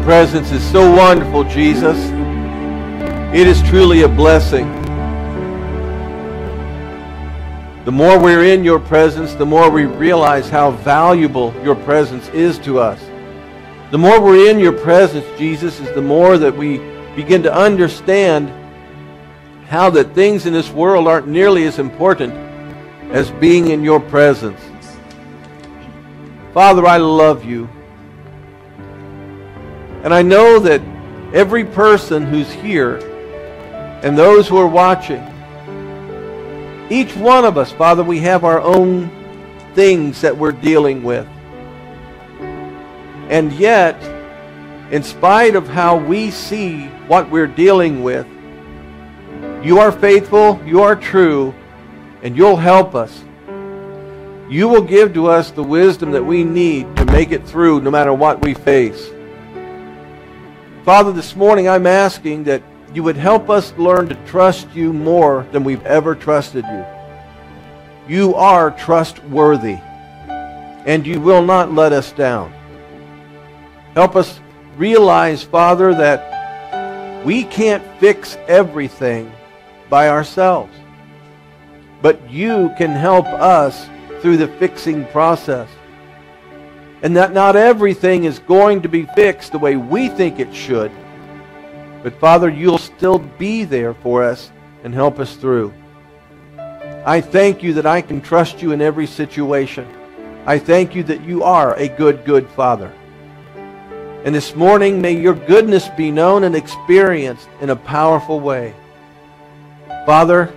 presence is so wonderful, Jesus. It is truly a blessing. The more we're in your presence, the more we realize how valuable your presence is to us. The more we're in your presence, Jesus, is the more that we begin to understand how that things in this world aren't nearly as important as being in your presence. Father, I love you. And I know that every person who's here and those who are watching, each one of us, Father, we have our own things that we're dealing with. And yet, in spite of how we see what we're dealing with, you are faithful, you are true, and you'll help us. You will give to us the wisdom that we need to make it through no matter what we face. Father, this morning I'm asking that you would help us learn to trust you more than we've ever trusted you. You are trustworthy, and you will not let us down. Help us realize, Father, that we can't fix everything by ourselves, but you can help us through the fixing process. And that not everything is going to be fixed the way we think it should. But Father, you'll still be there for us and help us through. I thank you that I can trust you in every situation. I thank you that you are a good, good Father. And this morning, may your goodness be known and experienced in a powerful way. Father,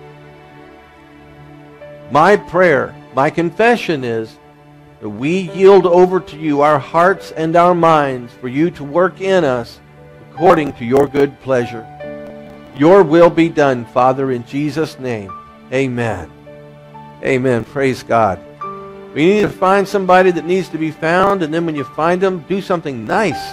my prayer, my confession is that we yield over to you our hearts and our minds for you to work in us according to your good pleasure. Your will be done, Father, in Jesus' name. Amen. Amen. Praise God. We need to find somebody that needs to be found, and then when you find them, do something nice.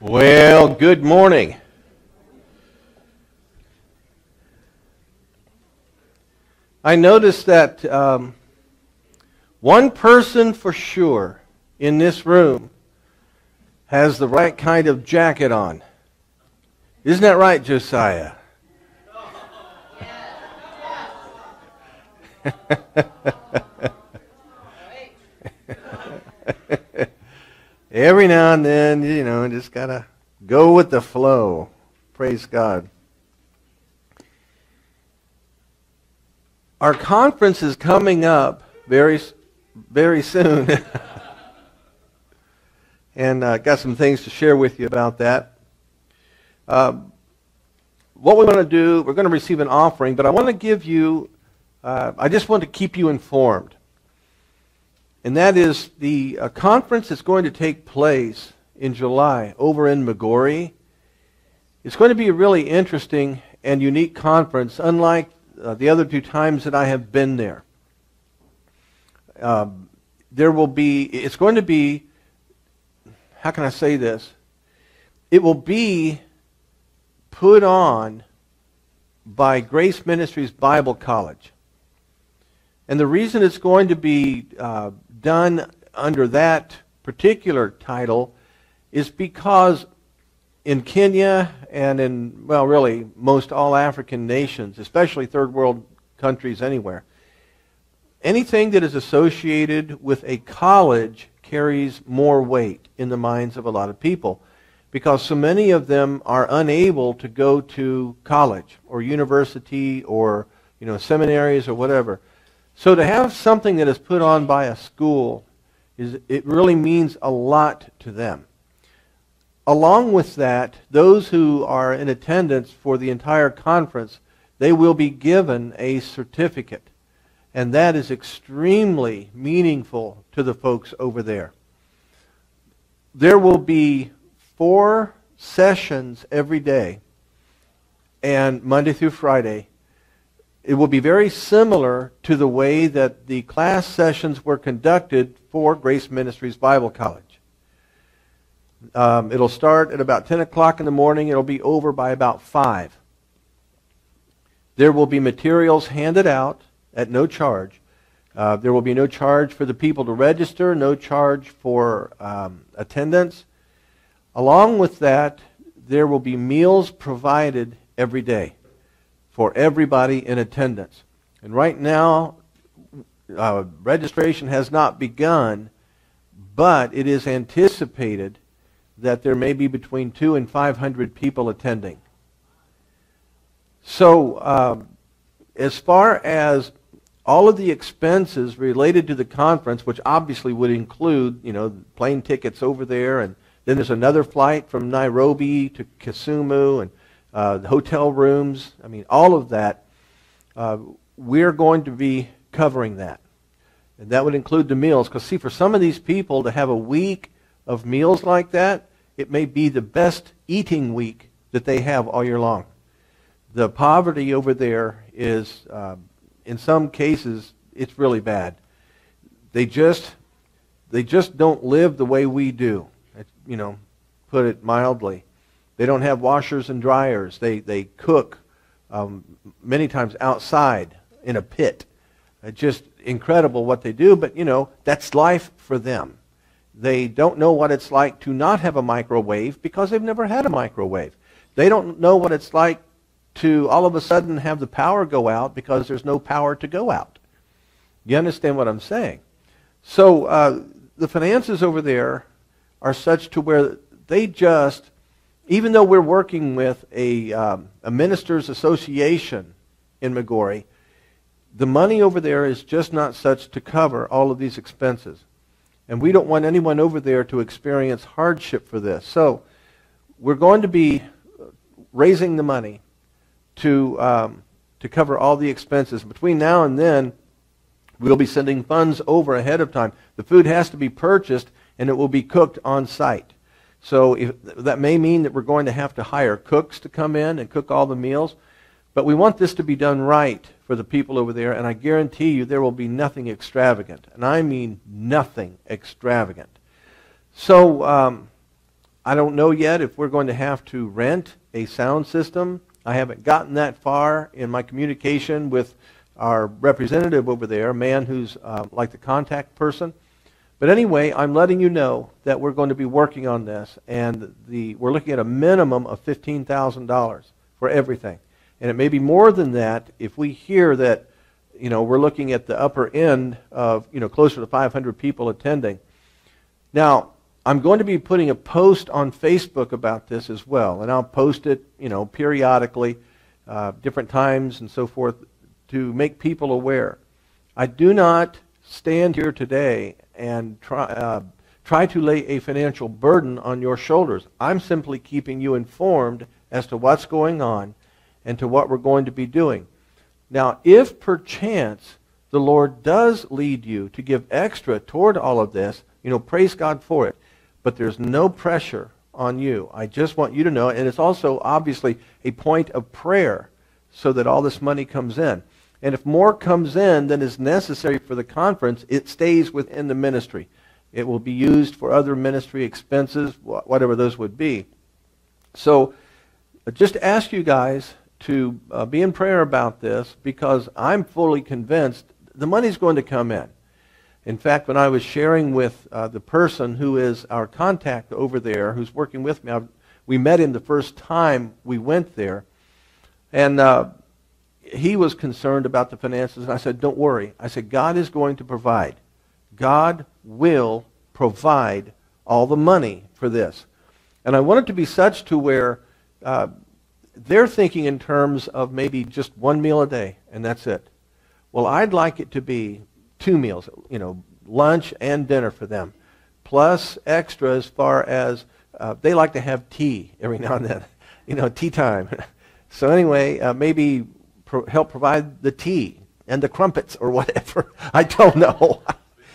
Well, good morning. I noticed that one person for sure in this room has the right kind of jacket on. Isn't that right, Josiah? Every now and then, just got to go with the flow. Praise God. Our conference is coming up very, very soon. And I got some things to share with you about that. What we want to do, we're going to receive an offering, but I want to give you, I just want to keep you informed. And that is the conference is going to take place in July over in Magori. It's going to be a really interesting and unique conference, unlike the other two times that I have been there. It's going to be, how can I say this? It will be put on by Grace Ministries Bible College. And the reason it's going to be done under that particular title is because in Kenya and in, well, really most all African nations, especially third world countries anywhere, anything that is associated with a college carries more weight in the minds of a lot of people because so many of them are unable to go to college or university or seminaries or whatever. So to have something that is put on by a school, it really means a lot to them. Along with that, those who are in attendance for the entire conference, they will be given a certificate. And that is extremely meaningful to the folks over there. There will be 4 sessions every day, and Monday through Friday. It will be very similar to the way that the class sessions were conducted for Grace Ministries Bible College. It'll start at about 10 o'clock in the morning. It'll be over by about 5. There will be materials handed out at no charge. There will be no charge for the people to register, no charge for attendance. Along with that, there will be meals provided every day for everybody in attendance. And right now, registration has not begun, but it is anticipated that there may be between 200 and 500 people attending. So as far as all of the expenses related to the conference, which obviously would include, plane tickets over there, and then there's another flight from Nairobi to Kisumu, and the hotel rooms, all of that, we're going to be covering that. And that would include the meals. Because, see, for some of these people to have a week of meals like that, it may be the best eating week that they have all year long. The poverty over there is, in some cases, it's really bad. They just don't live the way we do, put it mildly. They don't have washers and dryers. They cook many times outside in a pit. It's just incredible what they do, but that's life for them. They don't know what it's like to not have a microwave because they've never had a microwave. They don't know what it's like to all of a sudden have the power go out because there's no power to go out. You understand what I'm saying? So the finances over there are such to where they just, even though we're working with a ministers' association in Magori, the money over there is just not such to cover all of these expenses. And we don't want anyone over there to experience hardship for this. So we're going to be raising the money to cover all the expenses. Between now and then, we'll be sending funds over ahead of time. The food has to be purchased, and it will be cooked on site. So that may mean that we're going to have to hire cooks to come in and cook all the meals. But we want this to be done right for the people over there, and I guarantee you there will be nothing extravagant. And I mean nothing extravagant. So I don't know yet if we're going to have to rent a sound system. I haven't gotten that far in my communication with our representative over there, a man who's like the contact person. But anyway, I'm letting you know that we're going to be working on this, and we're looking at a minimum of $15,000 for everything. And it may be more than that if we hear that, we're looking at the upper end of, closer to 500 people attending. Now, I'm going to be putting a post on Facebook about this as well, and I'll post it, periodically, different times and so forth, to make people aware. I do not stand here today and try to lay a financial burden on your shoulders. I'm simply keeping you informed as to what's going on and to what we're going to be doing. Now, if perchance the Lord does lead you to give extra toward all of this, praise God for it. But there's no pressure on you. I just want you to know, and it's also obviously a point of prayer so that all this money comes in. And if more comes in than is necessary for the conference, it stays within the ministry. It will be used for other ministry expenses, whatever those would be. So just ask you guys to be in prayer about this, because I'm fully convinced the money's going to come in. In fact, when I was sharing with the person who is our contact over there, who's working with me, we met him the first time we went there, and he was concerned about the finances, and I said, don't worry. I said, God is going to provide. God will provide all the money for this. And I want it to be such to where they're thinking in terms of maybe just one meal a day, and that's it. Well, I'd like it to be 2 meals, lunch and dinner for them, plus extra as far as they like to have tea every now and then, tea time. So anyway, maybe help provide the tea and the crumpets or whatever. I don't know.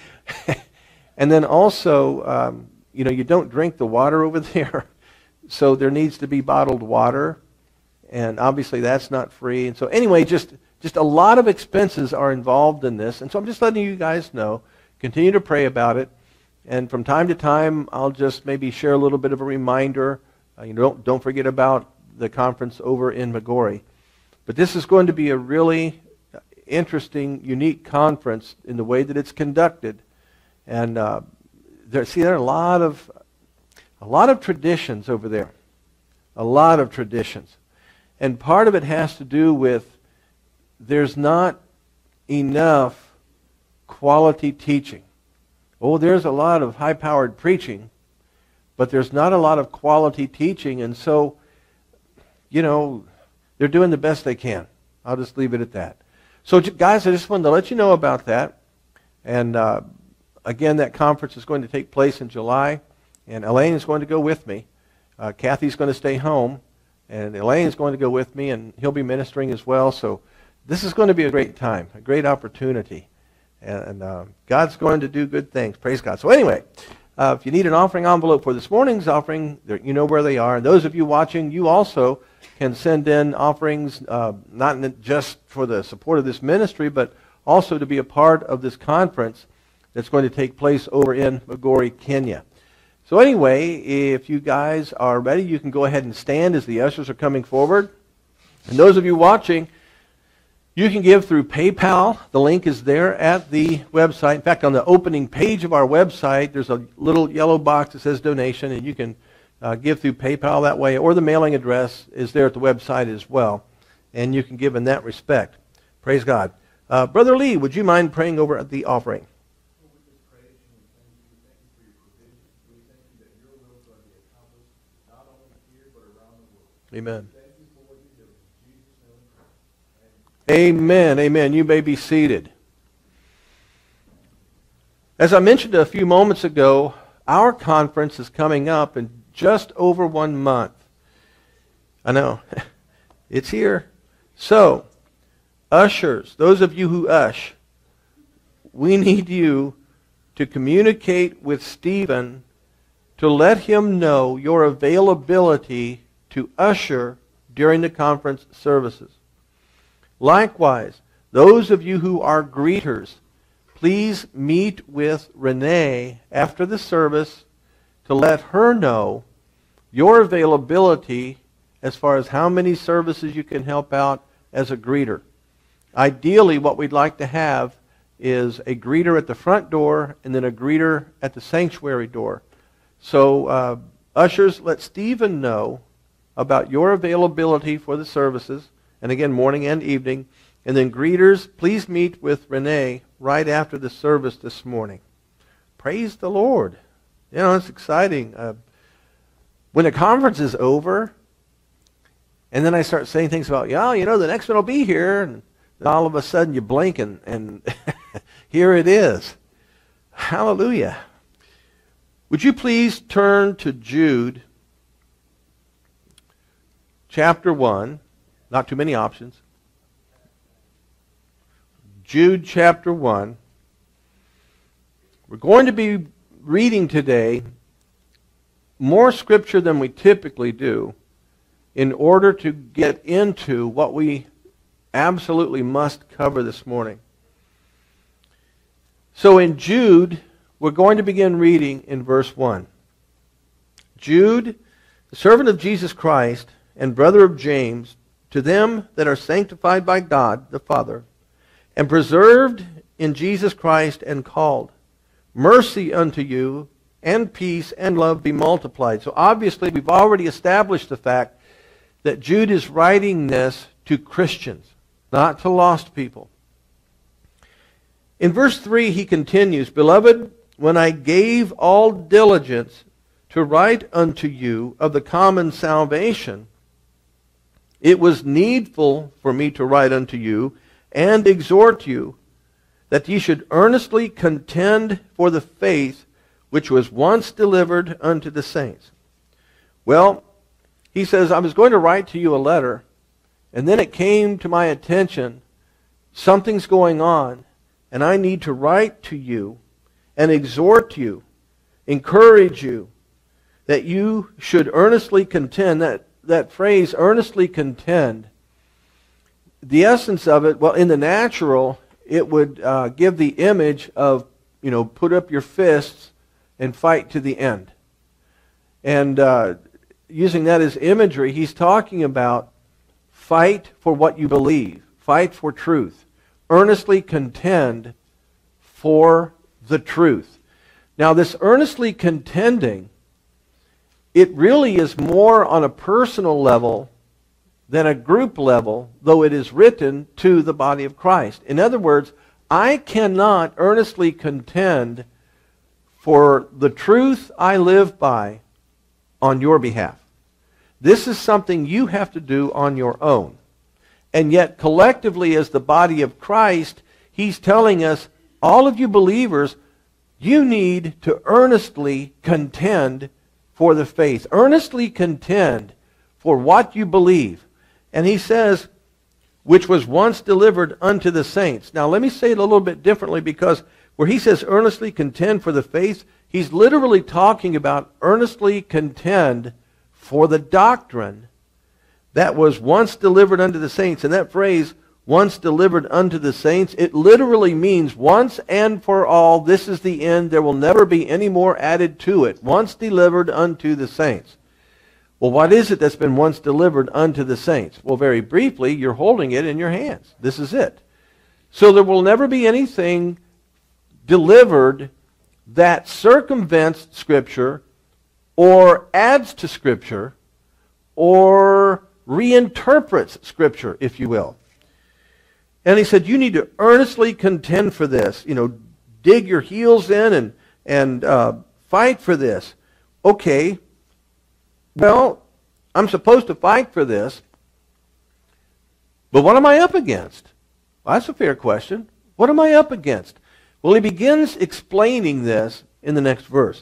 And then also, you don't drink the water over there, so there needs to be bottled water, and obviously that's not free. And so anyway, just a lot of expenses are involved in this, and so I'm just letting you guys know. Continue to pray about it, and from time to time, I'll just maybe share a little bit of a reminder. Don't forget about the conference over in Magori. But this is going to be a really interesting, unique conference in the way that it's conducted, and there are a lot of traditions over there, a lot of traditions, and part of it has to do with there's not enough quality teaching. Oh, there's a lot of high-powered preaching, but there's not a lot of quality teaching, and so, they're doing the best they can. I'll just leave it at that. So, guys, I just wanted to let you know about that. And, again, that conference is going to take place in July, and Elaine is going to go with me. Kathy's going to stay home, and Elaine is going to go with me, and he'll be ministering as well. So this is going to be a great time, a great opportunity. And God's going to do good things. Praise God. So anyway, if you need an offering envelope for this morning's offering, you know where they are. And those of you watching, you also can send in offerings, not just for the support of this ministry, but also to be a part of this conference that's going to take place over in Magori, Kenya. So anyway, if you guys are ready, you can go ahead and stand as the ushers are coming forward. And those of you watching, you can give through PayPal. The link is there at the website. In fact, on the opening page of our website, there's a little yellow box that says donation, and you can give through PayPal that way, or the mailing address is there at the website as well, and you can give in that respect. Praise God. Brother Lee, would you mind praying over the offering? Amen. Amen. Amen. You may be seated. As I mentioned a few moments ago, our conference is coming up in just over 1 month. I know. It's here. So, ushers, those of you who ush, we need you to communicate with Stephen to let him know your availability to usher during the conference services. Likewise, those of you who are greeters, please meet with Renee after the service to let her know your availability as far as how many services you can help out as a greeter. Ideally, what we'd like to have is a greeter at the front door and then a greeter at the sanctuary door. So, ushers, let Stephen know about your availability for the services, and again, morning and evening. And then greeters, please meet with Renee right after the service this morning. Praise the Lord. You know, it's exciting. When the conference is over, and then I start saying things about, yeah, you know, the next one will be here, and then all of a sudden you blink and here it is. Hallelujah. Would you please turn to Jude chapter 1. Not too many options. Jude chapter 1. We're going to be reading today more scripture than we typically do in order to get into what we absolutely must cover this morning. So in Jude, we're going to begin reading in verse 1. Jude, the servant of Jesus Christ and brother of James, to them that are sanctified by God the Father, and preserved in Jesus Christ and called, mercy unto you, and peace and love be multiplied. So obviously we've already established the fact that Jude is writing this to Christians, not to lost people. In verse 3 he continues, Beloved, when I gave all diligence to write unto you of the common salvation, it was needful for me to write unto you and exhort you that ye should earnestly contend for the faith which was once delivered unto the saints. Well, he says, I was going to write to you a letter, and then it came to my attention, something's going on, and I need to write to you and exhort you, encourage you, that you should earnestly contend. That phrase, earnestly contend, the essence of it, well, in the natural, it would give the image of, you know, put up your fists and fight to the end. And using that as imagery, he's talking about fight for what you believe, fight for truth, earnestly contend for the truth. Now, this earnestly contending, it really is more on a personal level than a group level, though it is written to the body of Christ. In other words, I cannot earnestly contend for the truth I live by on your behalf. This is something you have to do on your own. And yet, collectively, as the body of Christ, he's telling us, all of you believers, you need to earnestly contend for the faith. Earnestly contend for what you believe. And he says, which was once delivered unto the saints. Now, let me say it a little bit differently, because where he says earnestly contend for the faith, he's literally talking about earnestly contend for the doctrine that was once delivered unto the saints. And that phrase, once delivered unto the saints, it literally means once and for all, this is the end. There will never be any more added to it. Once delivered unto the saints. Well, what is it that's been once delivered unto the saints? Well, very briefly, you're holding it in your hands. This is it. So there will never be anything delivered that circumvents Scripture or adds to Scripture or reinterprets Scripture, if you will. And he said, you need to earnestly contend for this. You know, dig your heels in and fight for this. Okay, well, I'm supposed to fight for this, but what am I up against? Well, that's a fair question. What am I up against? Well, he begins explaining this in the next verse.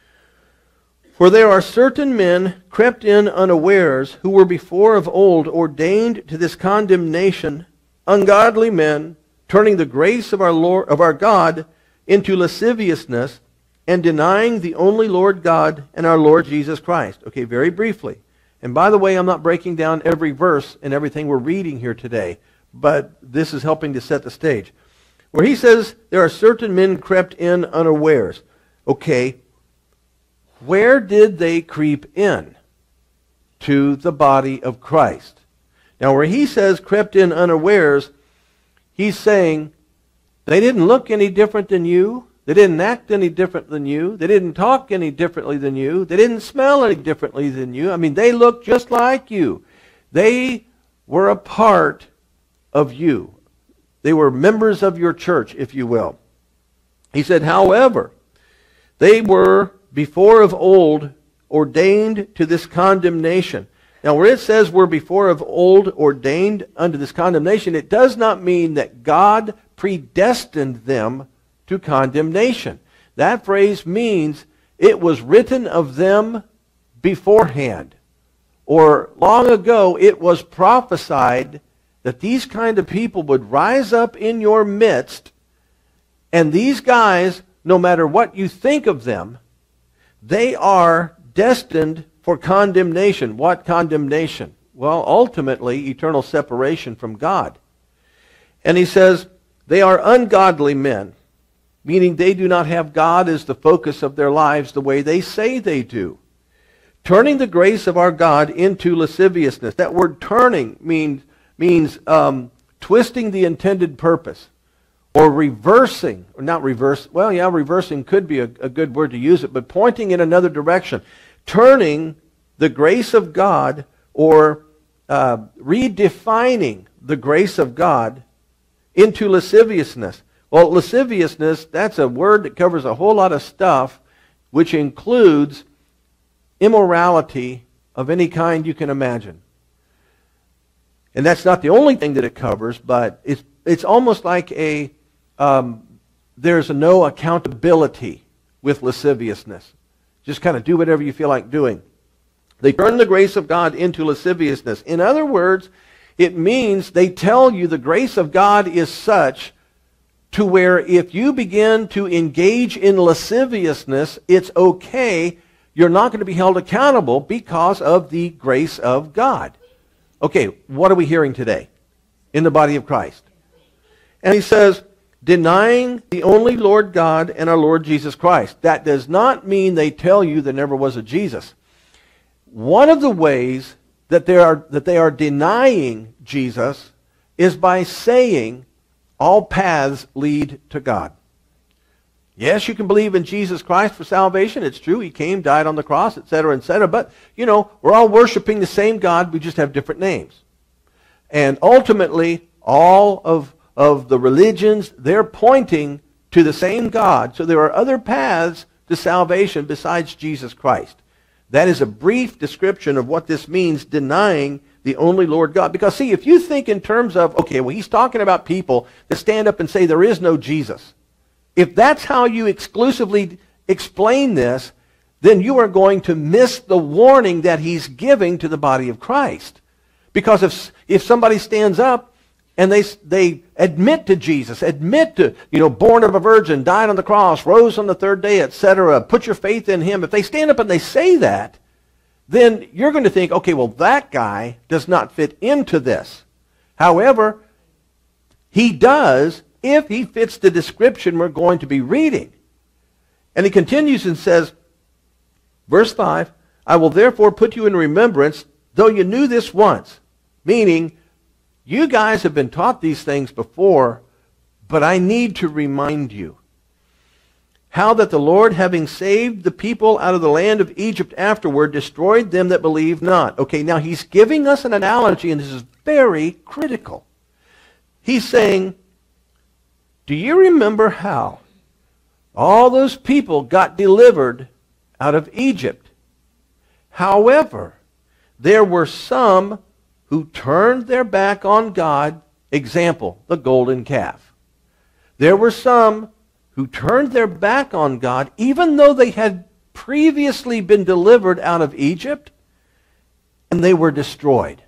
For there are certain men crept in unawares, who were before of old ordained to this condemnation, ungodly men, turning the grace of our God into lasciviousness, and denying the only Lord God and our Lord Jesus Christ. Okay, very briefly. And by the way, I'm not breaking down every verse and everything we're reading here today, but this is helping to set the stage. Where he says, there are certain men crept in unawares. Okay, where did they creep in? to the body of Christ. Now, where he says crept in unawares, he's saying they didn't look any different than you. They didn't act any different than you. They didn't talk any differently than you. They didn't smell any differently than you. I mean, they looked just like you. They were a part of you. They were members of your church, if you will. He said, however, they were before of old ordained to this condemnation. Now, where it says we're before of old ordained unto this condemnation, it does not mean that God predestined them to condemnation. That phrase means it was written of them beforehand. Or long ago, it was prophesied that these kind of people would rise up in your midst, and these guys, no matter what you think of them, they are destined for condemnation. What condemnation? Well, ultimately, eternal separation from God. And he says, they are ungodly men, meaning they do not have God as the focus of their lives the way they say they do. Turning the grace of our God into lasciviousness. That word turning means twisting the intended purpose. Or reversing, or not reverse, well, yeah, reversing could be a good word to use it, but pointing in another direction. Turning the grace of God, or redefining the grace of God into lasciviousness. Well, lasciviousness, that's a word that covers a whole lot of stuff, which includes immorality of any kind you can imagine. And that's not the only thing that it covers, but it's almost like there's no accountability with lasciviousness. Just kind of do whatever you feel like doing. They turn the grace of God into lasciviousness. In other words, it means they tell you the grace of God is such to where if you begin to engage in lasciviousness, it's okay. You're not going to be held accountable because of the grace of God. Okay, what are we hearing today in the body of Christ? And he says, denying the only Lord God and our Lord Jesus Christ. That does not mean they tell you there never was a Jesus. One of the ways that they are denying Jesus is by saying all paths lead to God. Yes, you can believe in Jesus Christ for salvation. It's true. He came, died on the cross, etc., etc. But, you know, we're all worshiping the same God. We just have different names. And ultimately, all of the religions, they're pointing to the same God. So there are other paths to salvation besides Jesus Christ. That is a brief description of what this means, denying the only Lord God. Because, see, if you think in terms of, okay, well, he's talking about people that stand up and say there is no Jesus. If that's how you exclusively explain this, then you are going to miss the warning that he's giving to the body of Christ. Because if somebody stands up and they admit to Jesus, admit to, born of a virgin, died on the cross, rose on the third day, etc., put your faith in him. If they stand up and they say that, then you're going to think, okay, well, that guy does not fit into this. However, he does if he fits the description we're going to be reading. And he continues and says, verse 5, I will therefore put you in remembrance, though you knew this once. Meaning, you guys have been taught these things before, but I need to remind you. How that the Lord, having saved the people out of the land of Egypt afterward, destroyed them that believed not. Okay, now he's giving us an analogy, and this is very critical. He's saying, do you remember how all those people got delivered out of Egypt? However, there were some who turned their back on God. Example, the golden calf. There were some who turned their back on God, even though they had previously been delivered out of Egypt, and they were destroyed.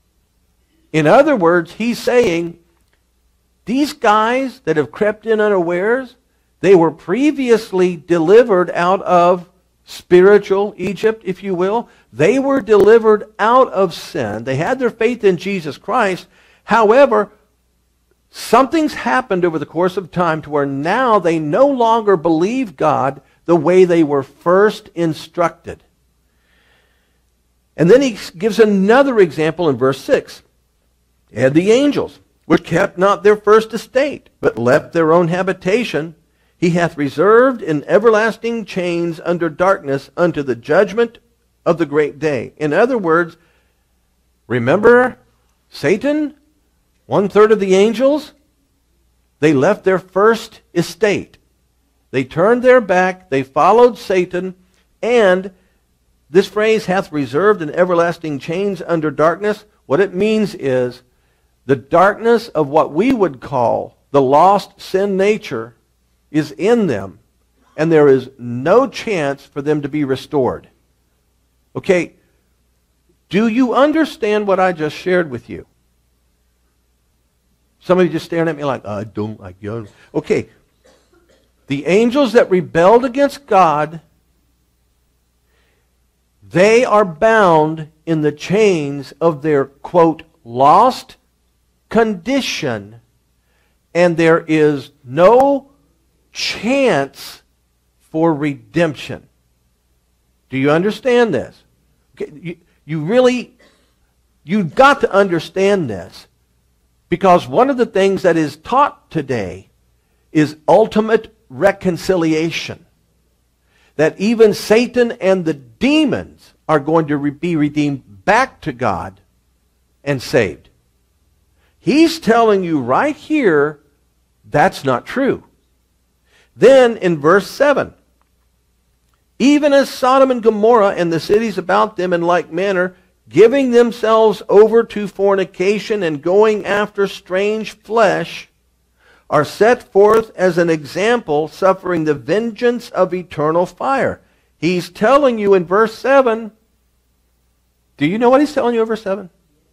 In other words, he's saying, these guys that have crept in unawares, they were previously delivered out of spiritual Egypt, if you will. They were delivered out of sin. They had their faith in Jesus Christ. However, something's happened over the course of time to where now they no longer believe God the way they were first instructed. And then he gives another example in verse 6. And the angels, which kept not their first estate, but left their own habitation, he hath reserved in everlasting chains under darkness unto the judgment of the great day. In other words, remember Satan, 1/3 of the angels? They left their first estate. They turned their back, they followed Satan, and this phrase, hath reserved in everlasting chains under darkness, what it means is the darkness of what we would call the lost sin nature is in them, and there is no chance for them to be restored. Okay, do you understand what I just shared with you? Some of you just staring at me like, I don't. Okay, the angels that rebelled against God, they are bound in the chains of their, quote, lost condition, and there is no chance for redemption. Do you understand this? Okay, you've got to understand this, because one of the things that is taught today is ultimate reconciliation. That even Satan and the demons are going to be redeemed back to God and saved. He's telling you right here that's not true. Then in verse 7, even as Sodom and Gomorrah and the cities about them in like manner, giving themselves over to fornication and going after strange flesh, are set forth as an example, suffering the vengeance of eternal fire. He's telling you in verse 7, do you know what he's telling you in verse 7?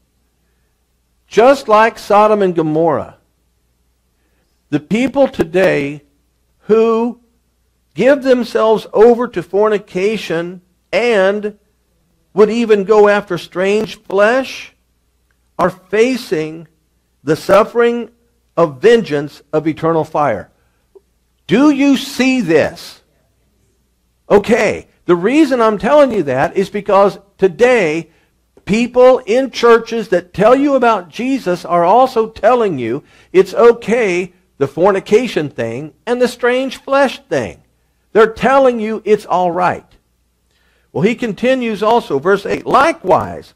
Just like Sodom and Gomorrah, the people today who give themselves over to fornication and would even go after strange flesh are facing the suffering of vengeance of eternal fire. Do you see this? Okay, the reason I'm telling you that is because today people in churches that tell you about Jesus are also telling you it's okay, the fornication thing and the strange flesh thing. They're telling you it's all right. Well, he continues also, verse 8, likewise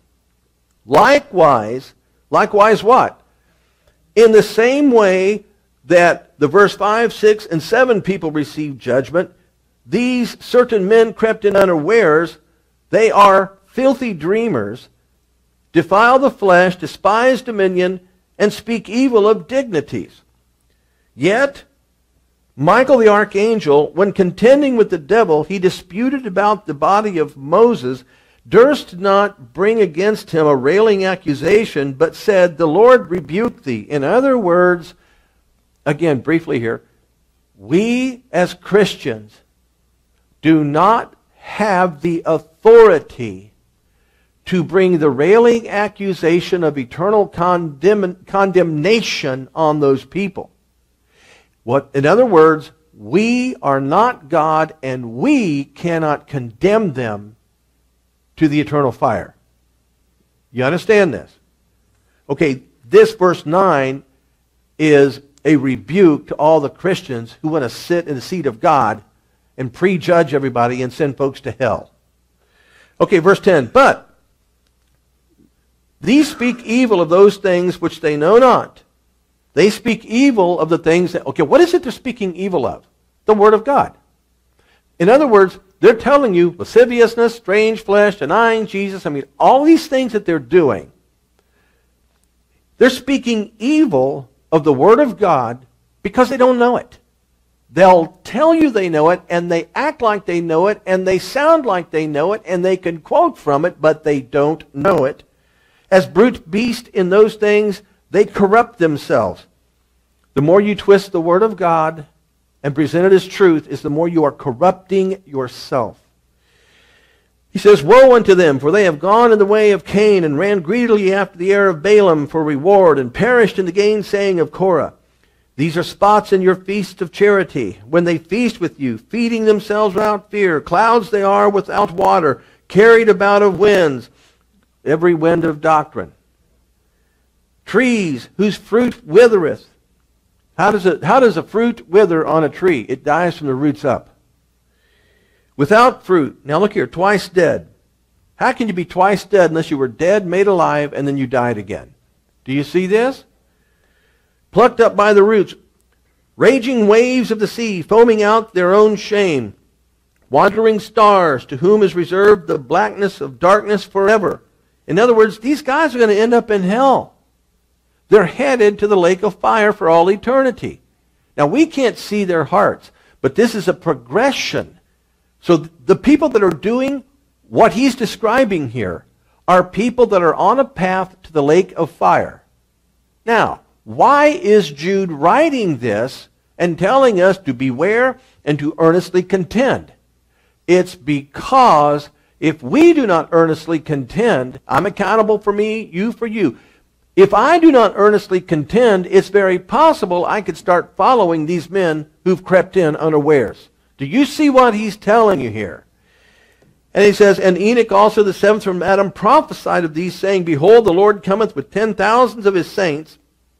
what? In the same way that the verse 5, 6, and 7 people received judgment, these certain men crept in unawares. They are filthy dreamers, defile the flesh, despise dominion, and speak evil of dignities. Yet, Michael the archangel, when contending with the devil, he disputed about the body of Moses, durst not bring against him a railing accusation, but said, the Lord rebuke thee. In other words, again, briefly here, we as Christians do not have the authority to bring the railing accusation of eternal condemnation on those people. In other words, we are not God, and we cannot condemn them to the eternal fire. You understand this? Okay, this verse 9 is a rebuke to all the Christians who want to sit in the seat of God and prejudge everybody and send folks to hell. Okay, verse 10, but these speak evil of those things which they know not. They speak evil of the things that... Okay, what is it they're speaking evil of? The Word of God. In other words, they're telling you lasciviousness, strange flesh, denying Jesus. I mean, all these things that they're doing, they're speaking evil of the Word of God because they don't know it. They'll tell you they know it, and they act like they know it, and they sound like they know it, and they can quote from it, but they don't know it. As brute beasts in those things, they corrupt themselves. The more you twist the Word of God and present it as truth, is the more you are corrupting yourself. He says, woe unto them, for they have gone in the way of Cain, and ran greedily after the heir of Balaam for reward, and perished in the gainsaying of Korah. These are spots in your feasts of charity, when they feast with you, feeding themselves without fear. Clouds they are without water, carried about of winds. every wind of doctrine. Trees whose fruit withereth. How does a fruit wither on a tree? It dies from the roots up. Without fruit. Now look here, twice dead. How can you be twice dead unless you were dead, made alive, and then you died again? Do you see this? Plucked up by the roots. Raging waves of the sea, foaming out their own shame. Wandering stars, to whom is reserved the blackness of darkness forever. In other words, these guys are going to end up in hell. They're headed to the lake of fire for all eternity. Now, we can't see their hearts, but this is a progression. So the people that are doing what he's describing here are people that are on a path to the lake of fire. Now, why is Jude writing this and telling us to beware and to earnestly contend? It's because if we do not earnestly contend, I'm accountable for me, you for you. If I do not earnestly contend, it's very possible I could start following these men who've crept in unawares. Do you see what he's telling you here? And he says, and Enoch also the seventh from Adam prophesied of these, saying, Behold, the Lord cometh with 10,000s of his saints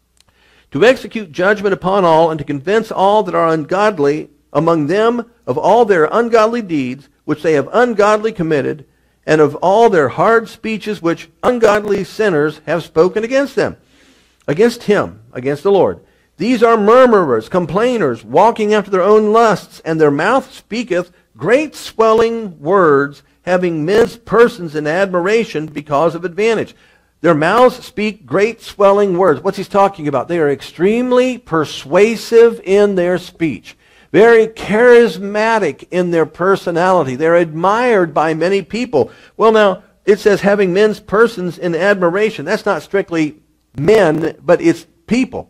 to execute judgment upon all, and to convince all that are ungodly among them of all their ungodly deeds, which they have ungodly committed, and of all their hard speeches which ungodly sinners have spoken against them, against him, against the Lord. These are murmurers, complainers, walking after their own lusts, and their mouth speaketh great swelling words, having men's persons in admiration because of advantage. Their mouths speak great swelling words. What's he talking about? They are extremely persuasive in their speech. Very charismatic in their personality. They're admired by many people. Well, now, it says having men's persons in admiration. That's not strictly men, but it's people.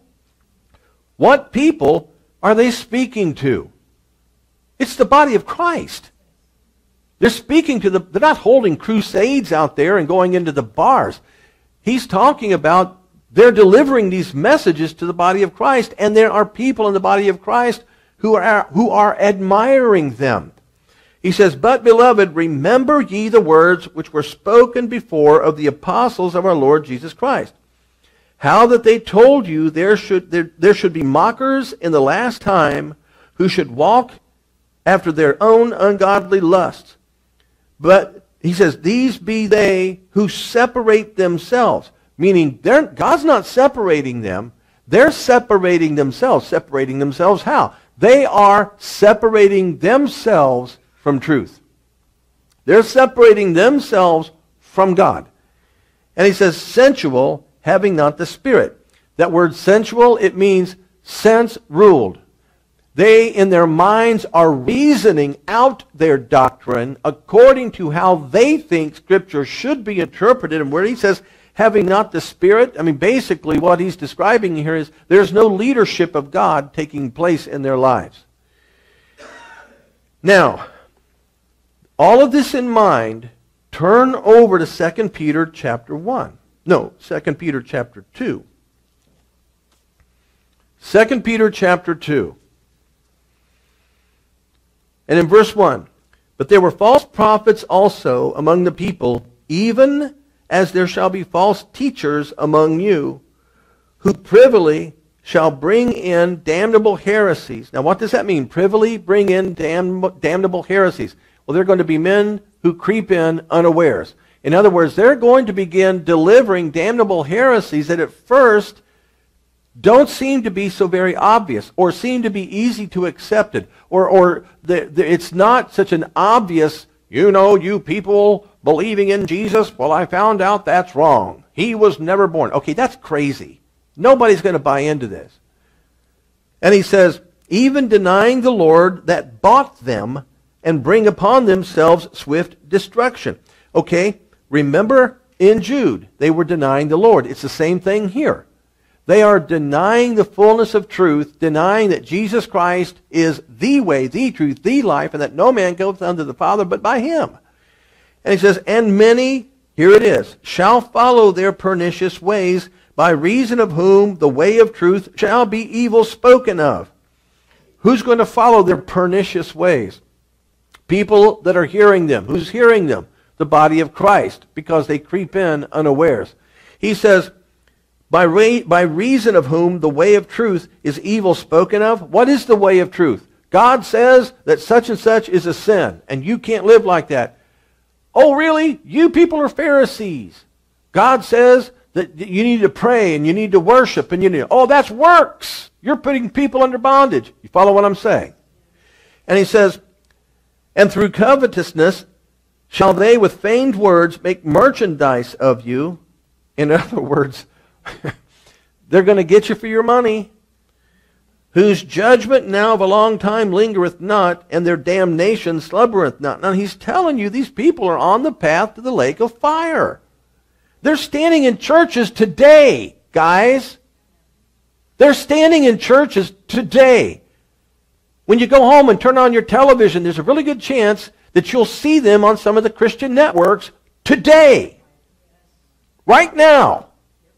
What people are they speaking to? It's the body of Christ. They're speaking to they're not holding crusades out there and going into the bars. He's talking about they're delivering these messages to the body of Christ, and there are people in the body of Christ who are admiring them. He says, But, beloved, remember ye the words which were spoken before of the apostles of our Lord Jesus Christ, how that they told you there should be mockers in the last time, who should walk after their own ungodly lusts. But, he says, these be they who separate themselves, meaning God's not separating them, they're separating themselves. Separating themselves how? They are separating themselves from truth. They're separating themselves from God. And he says, sensual, having not the Spirit. That word sensual, it means sense-ruled. They, in their minds, are reasoning out their doctrine according to how they think Scripture should be interpreted. And where he says, having not the Spirit, I mean, basically what he's describing here is there's no leadership of God taking place in their lives. Now, all of this in mind, turn over to 2 Peter chapter 1. No, 2 Peter chapter 2. 2 Peter chapter 2. And in verse 1, But there were false prophets also among the people, even as there shall be false teachers among you, who privily shall bring in damnable heresies. Now what does that mean? Privily bring in damnable heresies. Well, they're going to be men who creep in unawares. In other words, they're going to begin delivering damnable heresies that at first don't seem to be so very obvious or seem to be easy to accept it. Or it's not such an obvious, you people believing in Jesus, well, I found out that's wrong. He was never born. Okay, that's crazy. Nobody's going to buy into this. And he says, even denying the Lord that bought them and bring upon themselves swift destruction. Okay, remember in Jude, they were denying the Lord. It's the same thing here. They are denying the fullness of truth, denying that Jesus Christ is the way, the truth, the life, and that no man goes unto the Father but by him. And he says, and many, here it is, shall follow their pernicious ways, by reason of whom the way of truth shall be evil spoken of. Who's going to follow their pernicious ways? People that are hearing them. Who's hearing them? the body of Christ because they creep in unawares. He says, by reason of whom the way of truth is evil spoken of. What is the way of truth? God says that such and such is a sin, and you can't live like that. Oh, really? You people are Pharisees. God says that you need to pray and you need to worship and you need. Oh, that's works. You're putting people under bondage. You follow what I'm saying? And he says, and through covetousness shall they with feigned words make merchandise of you. In other words, they're going to get you for your money. Whose judgment now of a long time lingereth not, and their damnation slumbereth not. Now he's telling you these people are on the path to the lake of fire. They're standing in churches today, guys. They're standing in churches today. When you go home and turn on your television, there's a really good chance that you'll see them on some of the Christian networks today. Right now.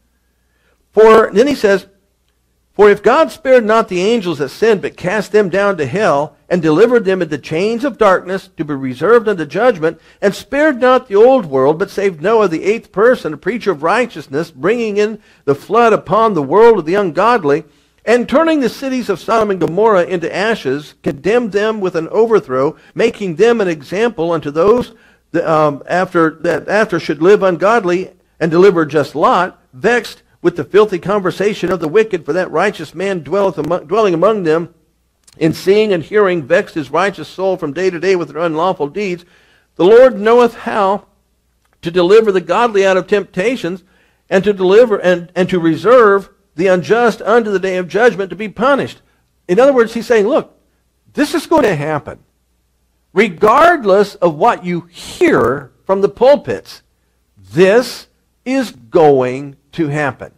For, then he says, for if God spared not the angels that sinned, but cast them down to hell, and delivered them into chains of darkness to be reserved unto judgment, and spared not the old world, but saved Noah, the eighth person, a preacher of righteousness, bringing in the flood upon the world of the ungodly, and turning the cities of Sodom and Gomorrah into ashes, condemned them with an overthrow, making them an example unto those that after should live ungodly, and deliver just Lot, vexed with the filthy conversation of the wicked, for that righteous man dwelling among them, in seeing and hearing, vexed his righteous soul from day to day with their unlawful deeds. The Lord knoweth how to deliver the godly out of temptations, and to deliver and to reserve the unjust unto the day of judgment to be punished. In other words, he's saying, look, this is going to happen. Regardless of what you hear from the pulpits, this is going to happen.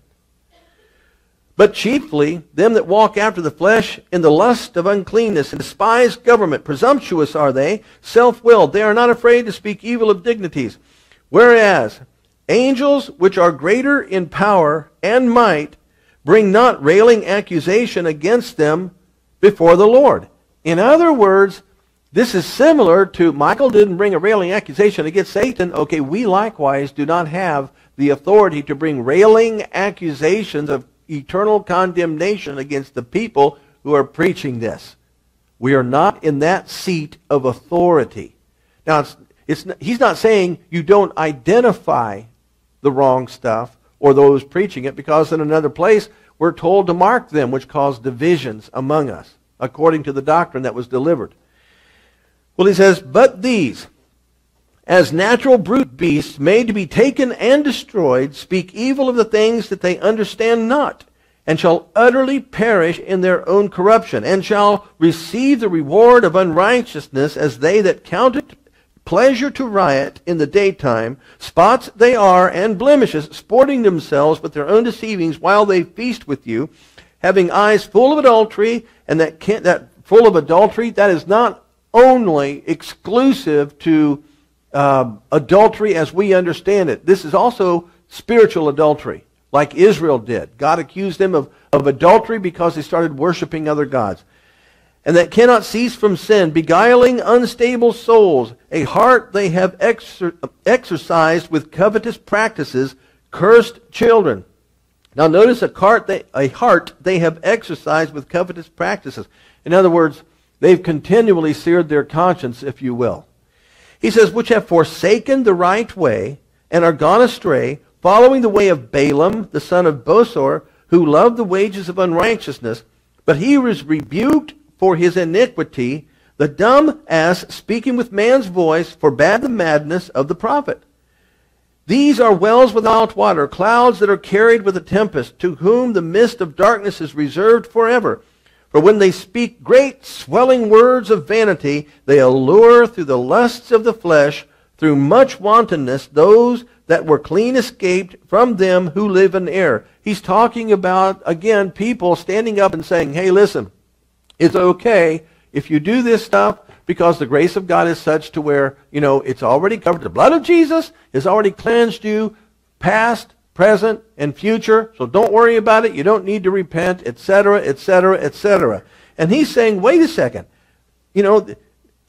But chiefly them that walk after the flesh in the lust of uncleanness, and despise government. Presumptuous are they, self-willed. They are not afraid to speak evil of dignities. Whereas angels which are greater in power and might bring not railing accusation against them before the Lord. In other words, this is similar to Michael didn't bring a railing accusation against Satan. Okay, we likewise do not have the authority to bring railing accusations of eternal condemnation against the people who are preaching this. We are not in that seat of authority. Now, he's not saying you don't identify the wrong stuff or those preaching it, because in another place we're told to mark them, which cause divisions among us, according to the doctrine that was delivered. Well, he says, but these, as natural brute beasts, made to be taken and destroyed, speak evil of the things that they understand not, and shall utterly perish in their own corruption, and shall receive the reward of unrighteousness, as they that count it pleasure to riot in the daytime. Spots they are, and blemishes, sporting themselves with their own deceivings while they feast with you, having eyes full of adultery, and that full of adultery, that is not only exclusive to adultery as we understand it. This is also spiritual adultery, like Israel did. God accused them of adultery because they started worshiping other gods. And that cannot cease from sin, beguiling unstable souls, a heart they have exercised with covetous practices, cursed children. Now notice a heart they have exercised with covetous practices. In other words, they've continually seared their conscience, if you will. He says, which have forsaken the right way, and are gone astray, following the way of Balaam, the son of Bosor, who loved the wages of unrighteousness, but he was rebuked for his iniquity. The dumb ass, speaking with man's voice, forbade the madness of the prophet. These are wells without water, clouds that are carried with a tempest, to whom the mist of darkness is reserved forever. For when they speak great swelling words of vanity, they allure through the lusts of the flesh, through much wantonness, those that were clean escaped from them who live in error. He's talking about, again, people standing up and saying, hey, listen, it's okay if you do this stuff, because the grace of God is such to where, it's already covered. The blood of Jesus has already cleansed you, past, present, and future, so don't worry about it. You don't need to repent, etc., etc., etc. And he's saying, wait a second. It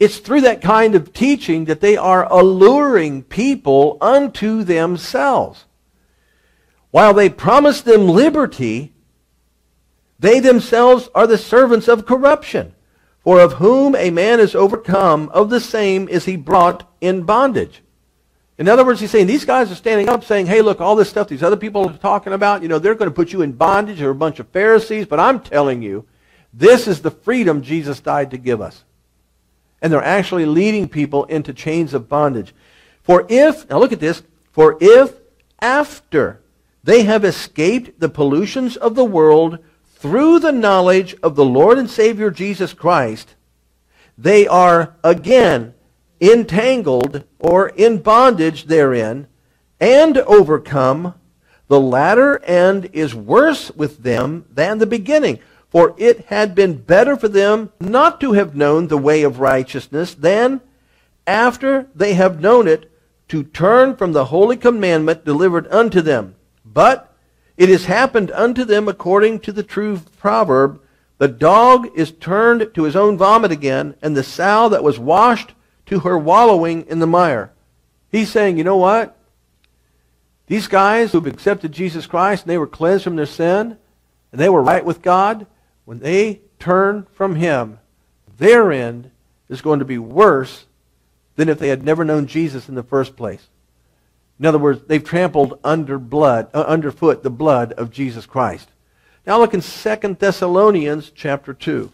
It's through that kind of teaching that they are alluring people unto themselves. While they promise them liberty, they themselves are the servants of corruption. For of whom a man is overcome, of the same is he brought in bondage. In other words, he's saying these guys are standing up saying, hey, look, all this stuff these other people are talking about, they're going to put you in bondage. They're a bunch of Pharisees. But I'm telling you, this is the freedom Jesus died to give us. And they're actually leading people into chains of bondage. Now look at this, for if after they have escaped the pollutions of the world through the knowledge of the Lord and Savior Jesus Christ, they are again entangled or in bondage therein and overcome, the latter end is worse with them than the beginning. For it had been better for them not to have known the way of righteousness than, after they have known it, to turn from the holy commandment delivered unto them. But it has happened unto them according to the true proverb, the dog is turned to his own vomit again, and the sow that was washed to her wallowing in the mire. He's saying, you know what? These guys who've accepted Jesus Christ and they were cleansed from their sin and they were right with God, when they turn from Him, their end is going to be worse than if they had never known Jesus in the first place. In other words, they've trampled underfoot the blood of Jesus Christ. Now look in 2 Thessalonians chapter 2.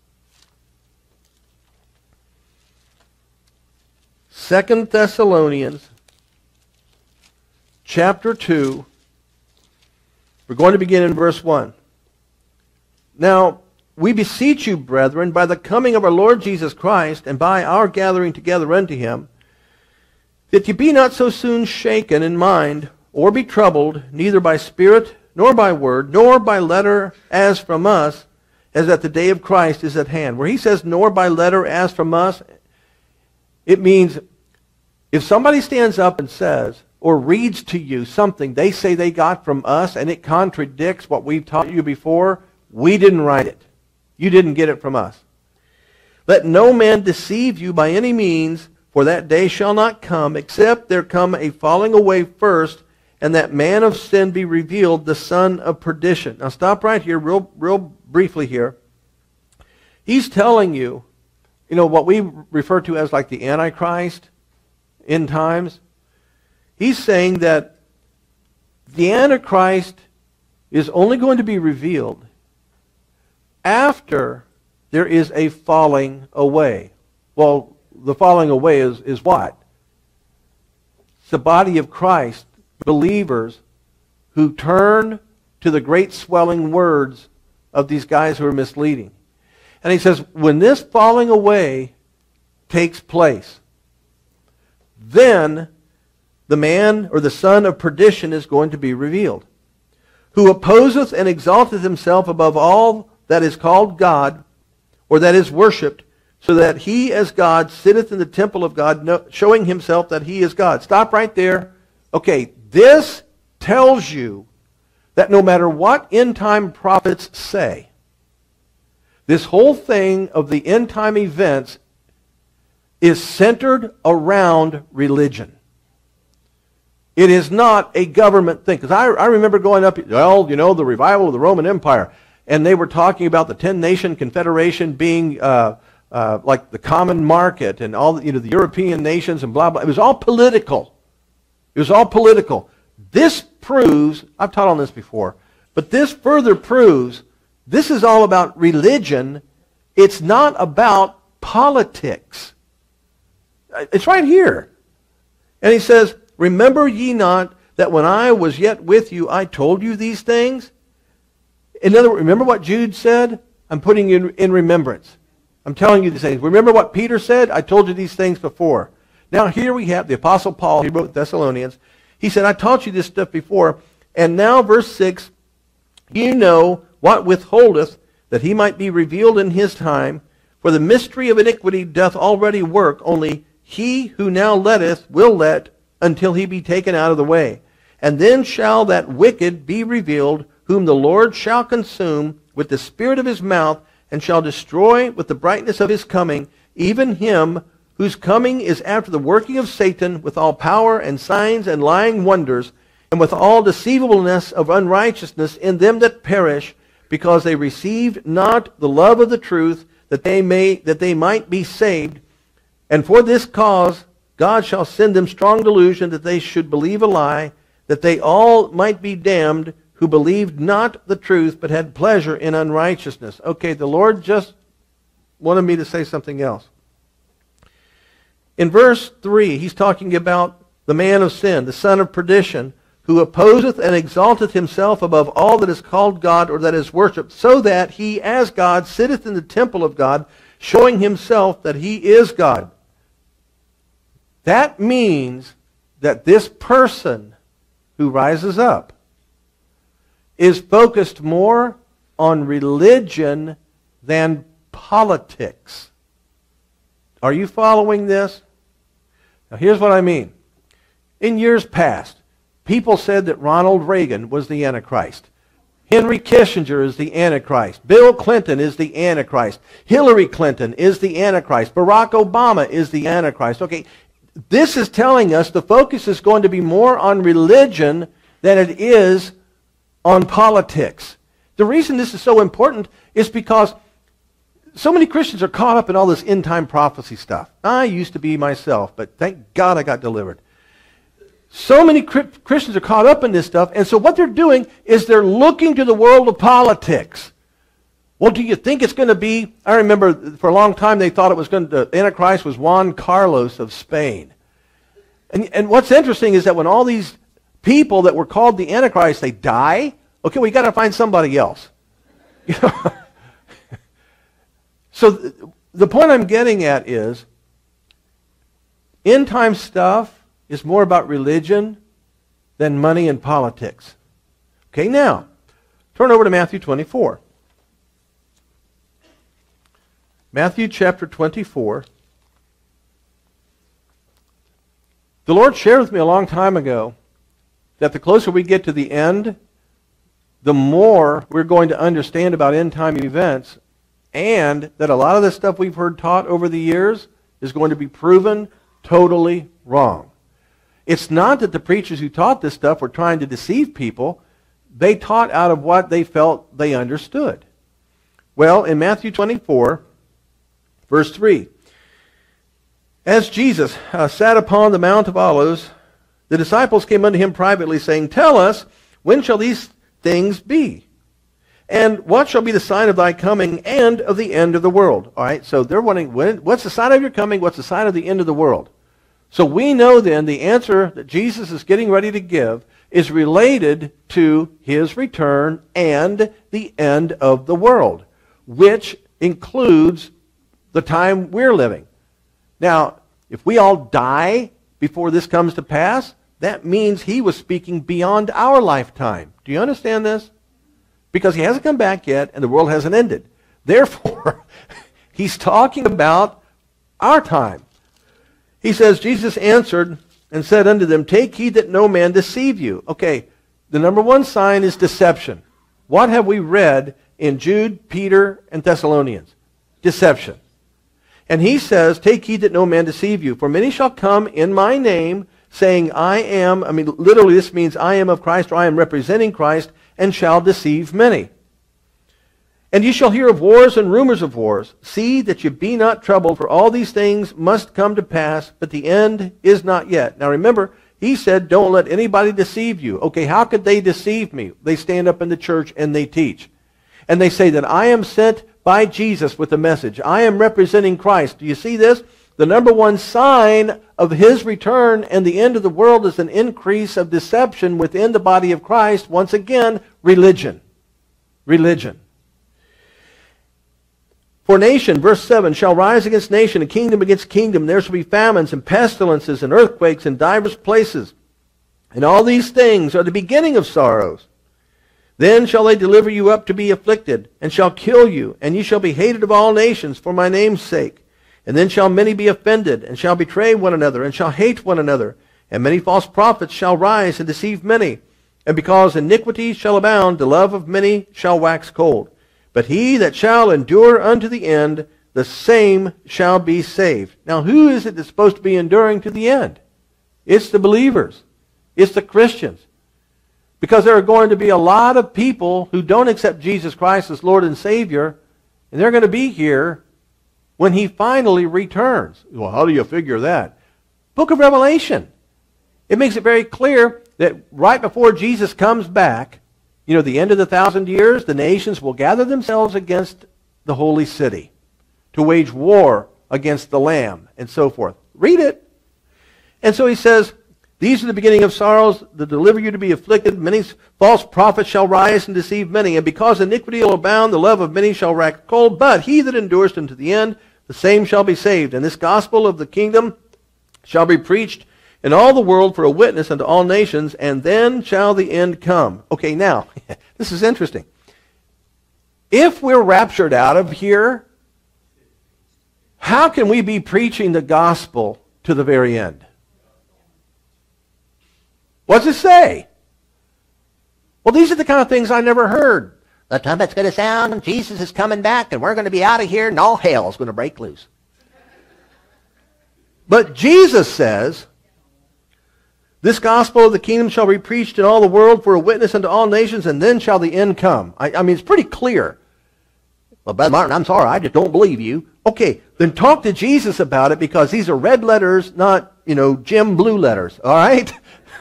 2 Thessalonians chapter 2. We're going to begin in verse 1. Now, we beseech you, brethren, by the coming of our Lord Jesus Christ, and by our gathering together unto Him, that ye be not so soon shaken in mind, or be troubled, neither by spirit, nor by word, nor by letter as from us, as that the day of Christ is at hand. Where he says, nor by letter as from us, it means if somebody stands up and says, or reads to you something they say they got from us, and it contradicts what we've taught you before, we didn't write it. You didn't get it from us. Let no man deceive you by any means, for that day shall not come, except there come a falling away first, and that man of sin be revealed, the son of perdition. Now stop right here, real briefly here. He's telling you, what we refer to as like the Antichrist end times. He's saying that the Antichrist is only going to be revealed after there is a falling away. Well, the falling away is what? It's the body of Christ, believers who turn to the great swelling words of these guys who are misleading. And he says, when this falling away takes place, then the man or the son of perdition is going to be revealed, who opposeth and exalteth himself above all that is called God, or that is worshipped, so that he as God sitteth in the temple of God, showing himself that he is God. Stop right there. Okay, this tells you that no matter what end-time prophets say, this whole thing of the end-time events is centered around religion. It is not a government thing. Because I remember going up, the revival of the Roman Empire, and they were talking about the 10-nation confederation being like the common market and all the European nations and blah, blah. It was all political. It was all political. This proves, I've taught on this before, but this further proves this is all about religion. It's not about politics. It's right here. And he says, remember ye not that when I was yet with you, I told you these things? In other words, remember what Jude said? I'm putting you in remembrance. I'm telling you these things. Remember what Peter said? I told you these things before. Now here we have the Apostle Paul. He wrote Thessalonians. He said, I taught you this stuff before. And now verse 6, you know what withholdeth, that he might be revealed in his time. For the mystery of iniquity doth already work, only he who now letteth will let until he be taken out of the way. And then shall that wicked be revealed, whom the Lord shall consume with the spirit of his mouth, and shall destroy with the brightness of his coming, even him whose coming is after the working of Satan with all power and signs and lying wonders, and with all deceivableness of unrighteousness in them that perish, because they received not the love of the truth, that they might be saved. And for this cause God shall send them strong delusion, that they should believe a lie, that they all might be damned, who believed not the truth, but had pleasure in unrighteousness. Okay, the Lord just wanted me to say something else. In verse 3, he's talking about the man of sin, the son of perdition, who opposeth and exalteth himself above all that is called God or that is worshipped, so that he as God sitteth in the temple of God, showing himself that he is God. That means that this person who rises up is focused more on religion than politics. Are you following this? Now here's what I mean. In years past, people said that Ronald Reagan was the Antichrist. Henry Kissinger is the Antichrist. Bill Clinton is the Antichrist. Hillary Clinton is the Antichrist. Barack Obama is the Antichrist. Okay, this is telling us the focus is going to be more on religion than it is on politics. The reason this is so important is because so many Christians are caught up in all this end-time prophecy stuff. I used to be myself, but thank God I got delivered. So many Christians are caught up in this stuff, and so what they're doing is they're looking to the world of politics. Well, do you think it's going to be, I remember for a long time they thought it was the Antichrist was Juan Carlos of Spain. And what's interesting is that when all these people that were called the Antichrist, they die, okay, we got to find somebody else. You know? So the point I'm getting at is end-time stuff is more about religion than money and politics. Okay, now, turn over to Matthew 24. Matthew chapter 24. The Lord shared with me a long time ago that the closer we get to the end, the more we're going to understand about end-time events, and that a lot of the stuff we've heard taught over the years is going to be proven totally wrong. It's not that the preachers who taught this stuff were trying to deceive people. They taught out of what they felt they understood. Well, in Matthew 24, verse 3, as Jesus sat upon the Mount of Olives, the disciples came unto him privately, saying, Tell us, when shall these things be? And what shall be the sign of thy coming and of the end of the world? All right, so they're wondering, what's the sign of your coming? What's the sign of the end of the world? So we know then the answer that Jesus is getting ready to give is related to his return and the end of the world, which includes the time we're living. Now, if we all die before this comes to pass, that means he was speaking beyond our lifetime. Do you understand this? Because he hasn't come back yet and the world hasn't ended. Therefore, he's talking about our time. He says, Jesus answered and said unto them, Take heed that no man deceive you. Okay, the number one sign is deception. What have we read in Jude, Peter, and Thessalonians? Deception. And he says, Take heed that no man deceive you. For many shall come in my name, saying, literally this means I am of Christ, or I am representing Christ, and shall deceive many. And ye shall hear of wars and rumors of wars. See that ye be not troubled, for all these things must come to pass, but the end is not yet. Now remember, he said, don't let anybody deceive you. Okay, how could they deceive me? They stand up in the church and they teach. And they say that I am sent by Jesus with a message. I am representing Christ. Do you see this? The number one sign of his return and the end of the world is an increase of deception within the body of Christ. Once again, religion. Religion. For nation, verse 7, shall rise against nation, and kingdom against kingdom. There shall be famines and pestilences and earthquakes in divers places. And all these things are the beginning of sorrows. Then shall they deliver you up to be afflicted, and shall kill you, and ye shall be hated of all nations for my name's sake. And then shall many be offended, and shall betray one another, and shall hate one another. And many false prophets shall rise and deceive many. And because iniquity shall abound, the love of many shall wax cold. But he that shall endure unto the end, the same shall be saved. Now, who is it that's supposed to be enduring to the end? It's the believers. It's the Christians. Because there are going to be a lot of people who don't accept Jesus Christ as Lord and Savior, and they're going to be here when he finally returns. Well, how do you figure that? Book of Revelation. It makes it very clear that right before Jesus comes back, the end of the 1,000 years, the nations will gather themselves against the holy city to wage war against the Lamb and so forth. Read it. And so he says, these are the beginning of sorrows, that deliver you to be afflicted. Many false prophets shall rise and deceive many. And because iniquity will abound, the love of many shall wax cold. But he that endures unto the end, the same shall be saved. And this gospel of the kingdom shall be preached in all the world for a witness unto all nations, and then shall the end come. Okay, now, this is interesting. If we're raptured out of here, how can we be preaching the gospel to the very end? What's it say? Well, these are the kind of things I never heard. The trumpet's going to sound, Jesus is coming back, and we're going to be out of here, and all hell is going to break loose. But Jesus says, this gospel of the kingdom shall be preached in all the world for a witness unto all nations, and then shall the end come. I mean, it's pretty clear. Well, Brother Martin, I'm sorry, I just don't believe you. Okay, then talk to Jesus about it, because these are red letters, not, Jim blue letters, all right?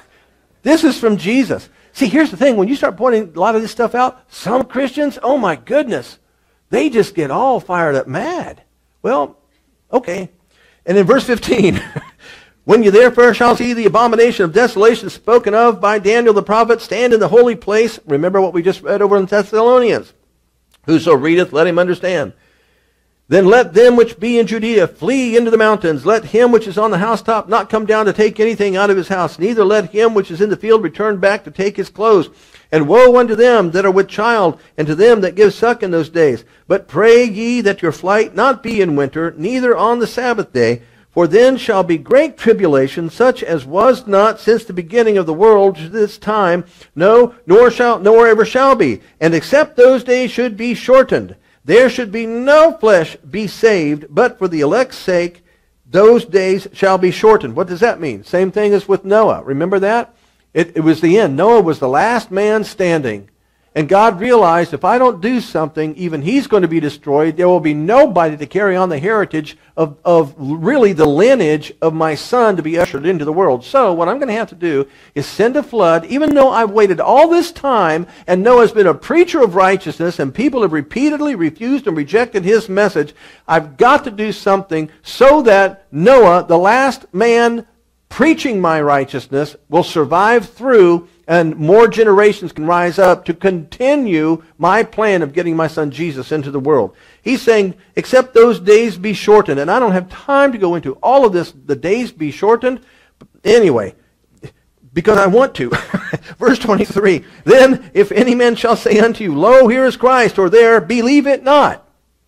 This is from Jesus. See, here's the thing. When you start pointing a lot of this stuff out, some Christians, oh my goodness, they just get all fired up mad. Well, okay. And in verse 15, when you therefore shall see the abomination of desolation spoken of by Daniel the prophet stand in the holy place, remember what we just read over in Thessalonians. Whoso readeth, let him understand. Then let them which be in Judea flee into the mountains. Let him which is on the housetop not come down to take anything out of his house. Neither let him which is in the field return back to take his clothes. And woe unto them that are with child, and to them that give suck in those days. But pray ye that your flight not be in winter, neither on the Sabbath day. For then shall be great tribulation, such as was not since the beginning of the world to this time, no, nor ever shall be. And except those days should be shortened, there should be no flesh be saved, but for the elect's sake, those days shall be shortened. What does that mean? Same thing as with Noah. Remember that? It was the end. Noah was the last man standing. And God realized, if I don't do something, even he's going to be destroyed. There will be nobody to carry on the heritage of really the lineage of my son to be ushered into the world. So what I'm going to have to do is send a flood, even though I've waited all this time, and Noah's been a preacher of righteousness, and people have repeatedly refused and rejected his message. I've got to do something so that Noah, the last man preaching my righteousness, will survive through, and more generations can rise up to continue my plan of getting my son Jesus into the world. He's saying, except those days be shortened. And I don't have time to go into all of this, the days be shortened. But anyway, because I want to. Verse 23, then if any man shall say unto you, lo, here is Christ, or there, believe it not.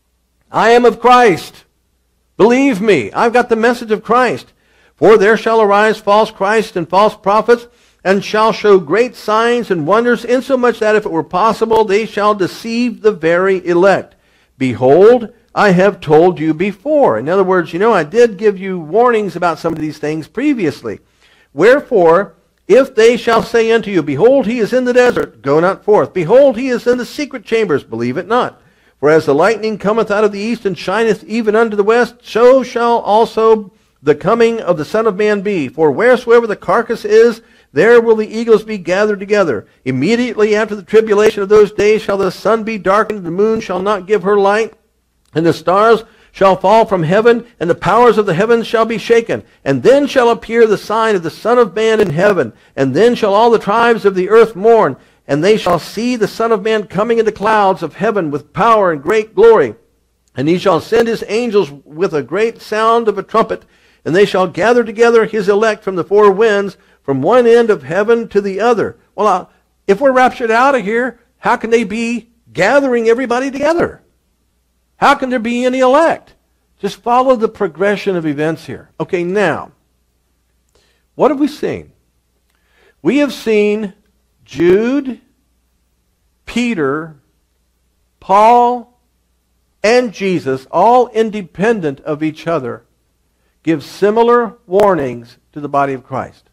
I am of Christ. Believe me, I've got the message of Christ. For there shall arise false Christs and false prophets, and shall show great signs and wonders, insomuch that if it were possible, they shall deceive the very elect. Behold, I have told you before. In other words, I did give you warnings about some of these things previously. Wherefore, if they shall say unto you, behold, he is in the desert, go not forth. Behold, he is in the secret chambers, believe it not. For as the lightning cometh out of the east and shineth even unto the west, so shall also the coming of the Son of Man be. For wheresoever the carcass is, there will the eagles be gathered together. Immediately after the tribulation of those days shall the sun be darkened, the moon shall not give her light, and the stars shall fall from heaven, and the powers of the heavens shall be shaken. And then shall appear the sign of the Son of Man in heaven. And then shall all the tribes of the earth mourn, and they shall see the Son of Man coming in the clouds of heaven with power and great glory. And he shall send his angels with a great sound of a trumpet, and they shall gather together his elect from the four winds, from one end of heaven to the other. Well, if we're raptured out of here, how can they be gathering everybody together? How can there be any elect? Just follow the progression of events here. Okay, now, what have we seen? We have seen Jude, Peter, Paul, and Jesus, all independent of each other, give similar warnings to the body of Christ.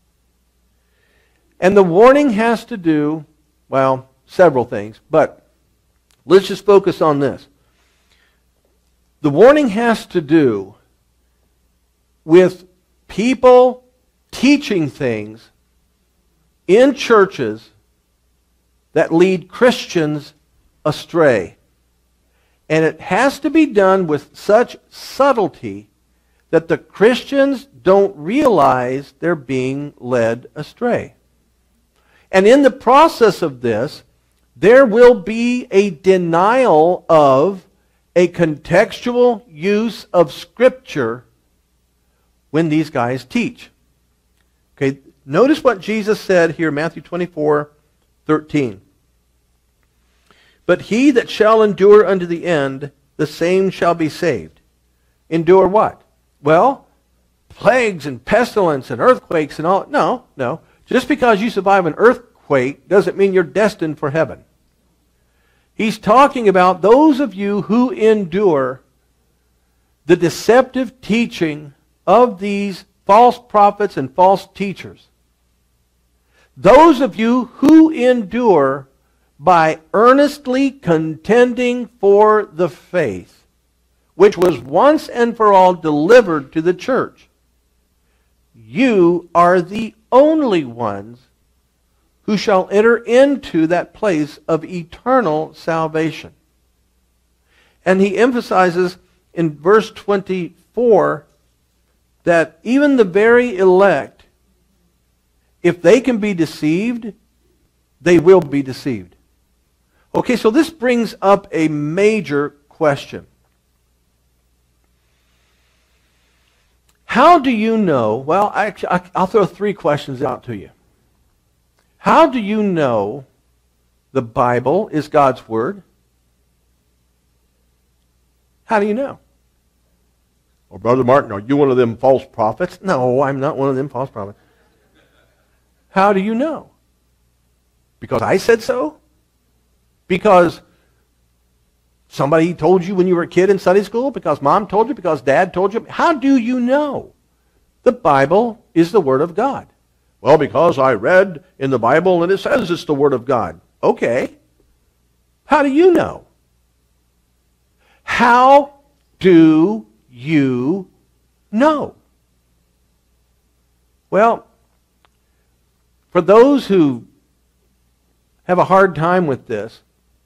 And the warning has to do, well, several things, but let's just focus on this. The warning has to do with people teaching things in churches that lead Christians astray. And it has to be done with such subtlety that the Christians don't realize they're being led astray. And in the process of this, there will be a denial of a contextual use of Scripture when these guys teach. Okay, notice what Jesus said here, Matthew 24:13. But he that shall endure unto the end, the same shall be saved. Endure what? Well, plagues and pestilence and earthquakes and all. No. Just because you survive an earthquake doesn't mean you're destined for heaven. He's talking about those of you who endure the deceptive teaching of these false prophets and false teachers. Those of you who endure by earnestly contending for the faith, which was once and for all delivered to the church. You are the only ones who shall enter into that place of eternal salvation. And he emphasizes in verse 24 that even the very elect, if they can be deceived, they will be deceived. Okay, so this brings up a major question. How do you know? Well, I'll throw three questions out to you. How do you know the Bible is God's Word? How do you know? Well, Brother Martin, are you one of them false prophets? No, I'm not one of them false prophets. How do you know? Because I said so? Because somebody told you when you were a kid in Sunday school? Because Mom told you? Because Dad told you? How do you know the Bible is the Word of God? Well, because I read in the Bible and it says it's the Word of God. Okay. How do you know? How do you know? Well, for those who have a hard time with this,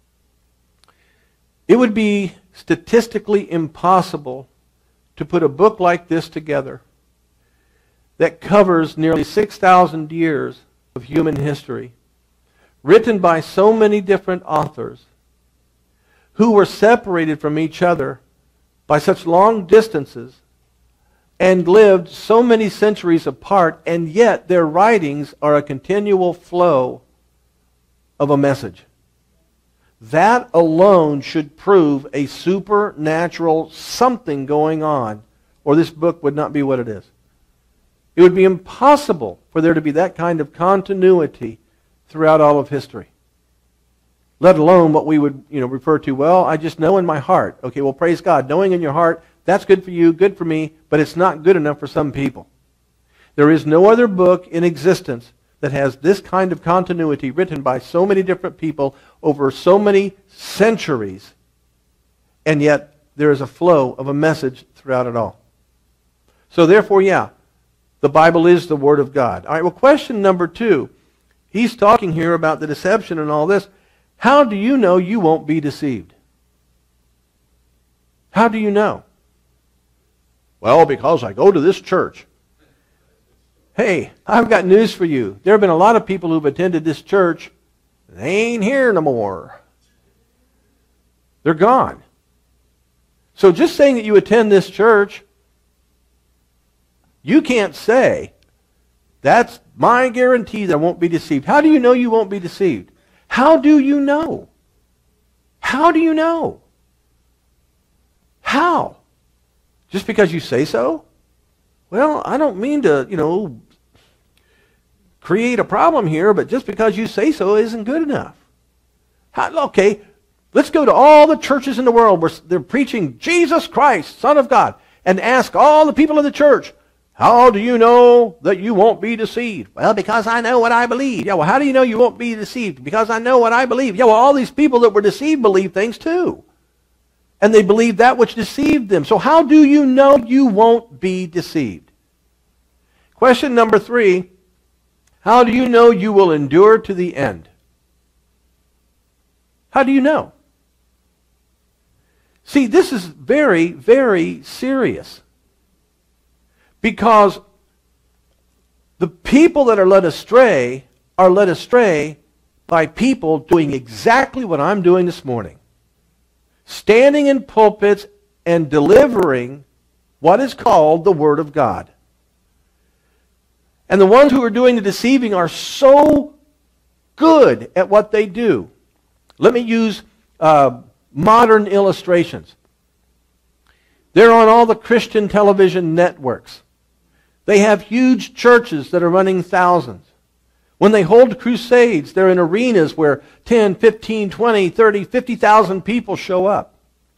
it would be statistically impossible to put a book like this together that covers nearly 6,000 years of human history, written by so many different authors who were separated from each other by such long distances and lived so many centuries apart, and yet their writings are a continual flow of a message. That alone should prove a supernatural something going on, or this book would not be what it is. It would be impossible for there to be that kind of continuity throughout all of history. Let alone what we would refer to, well, I just know in my heart. Okay, well, praise God. Knowing in your heart, that's good for you, good for me, but it's not good enough for some people. There is no other book in existence that has this kind of continuity written by so many different people over so many centuries, and yet there is a flow of a message throughout it all. So therefore, yeah, the Bible is the Word of God. All right, well, question number 2. He's talking here about the deception and all this. How do you know you won't be deceived? How do you know? Well, because I go to this church. Hey, I've got news for you. There have been a lot of people who've attended this church. They ain't here no more. They're gone. So just saying that you attend this church, you can't say, that's my guarantee that I won't be deceived. How do you know you won't be deceived? How do you know? How do you know? How? Just because you say so? Well, I don't mean to, create a problem here, but just because you say so isn't good enough. Okay, Let's go to all the churches in the world where they're preaching Jesus Christ, Son of God, and ask all the people in the church, how do you know that you won't be deceived? Well, because I know what I believe. Yeah, well, how do you know you won't be deceived? Because I know what I believe. Yeah, well, all these people that were deceived believe things too. And they believe that which deceived them. So how do you know you won't be deceived? Question number 3, how do you know you will endure to the end? How do you know? See, this is very, very serious. Because the people that are led astray by people doing exactly what I'm doing this morning. Standing in pulpits and delivering what is called the Word of God. And the ones who are doing the deceiving are so good at what they do. Let me use modern illustrations. They're on all the Christian television networks. They have huge churches that are running thousands. When they hold crusades, they're in arenas where 10, 15, 20, 30, 50,000 people show up.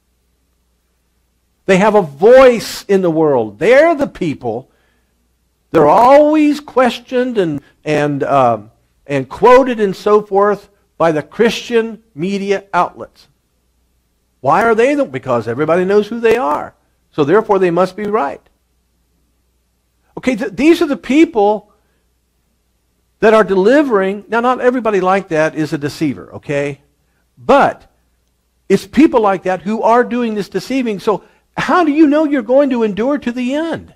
They have a voice in the world. They're the people. They're always questioned and quoted and so forth by the Christian media outlets. Why are they? Because everybody knows who they are. So therefore they must be right. Okay, these are the people that are delivering. Now, not everybody like that is a deceiver, okay? But it's people like that who are doing this deceiving. So how do you know you're going to endure to the end?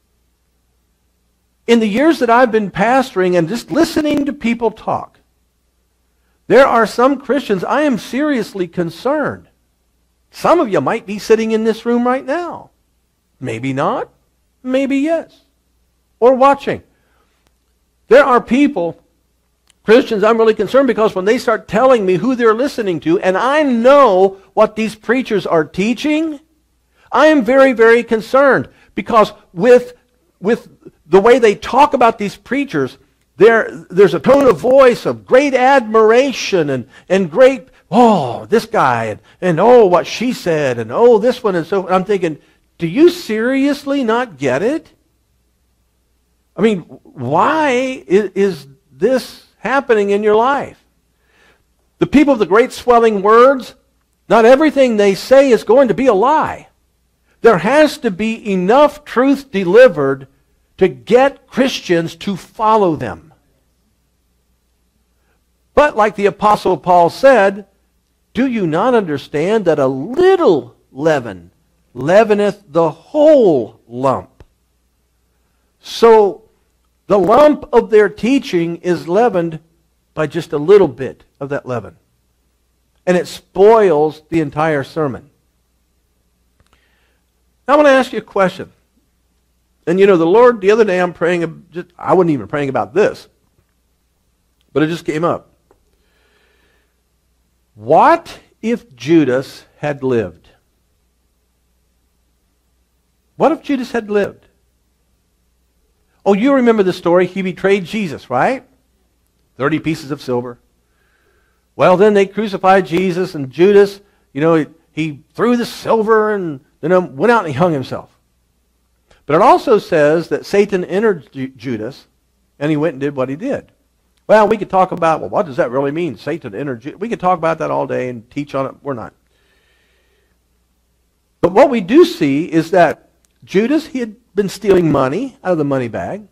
In the years that I've been pastoring and just listening to people talk, there are some Christians I am seriously concerned. Some of you might be sitting in this room right now. Maybe not. Maybe yes. Or watching. There are people, Christians, I'm really concerned because when they start telling me who they're listening to, and I know what these preachers are teaching, I am very, very concerned. Because with the way they talk about these preachers, there's a tone of voice of great admiration and great, oh, this guy, and oh, what she said, and oh, this one, and so I'm thinking, do you seriously not get it? I mean, why is this happening in your life? The people of the great swelling words, not everything they say is going to be a lie. There has to be enough truth delivered to get Christians to follow them. But like the Apostle Paul said, do you not understand that a little leaven leaveneth the whole lump? So the lump of their teaching is leavened by just a little bit of that leaven. And it spoils the entire sermon. Now I want to ask you a question. And you know, the Lord, the other day I'm praying, I wasn't even praying about this, but it just came up. What if Judas had lived? What if Judas had lived? Oh, you remember the story. He betrayed Jesus, right? 30 pieces of silver. Well, then they crucified Jesus, and Judas, you know, he threw the silver and then went out and he hung himself. But it also says that Satan entered Judas, and he went and did what he did. Well, we could talk about, well, what does that really mean? Satan entered Judas. We could talk about that all day and teach on it. We're not. But what we do see is that Judas, he had been stealing money out of the money bag.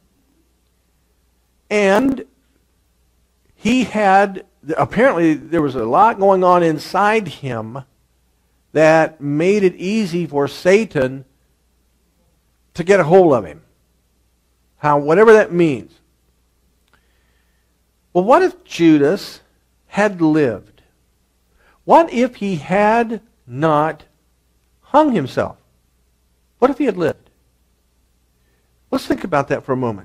And he had, apparently there was a lot going on inside him that made it easy for Satan to get a hold of him. Whatever that means. Well, what if Judas had lived? What if he had not hung himself? What if he had lived? Let's think about that for a moment.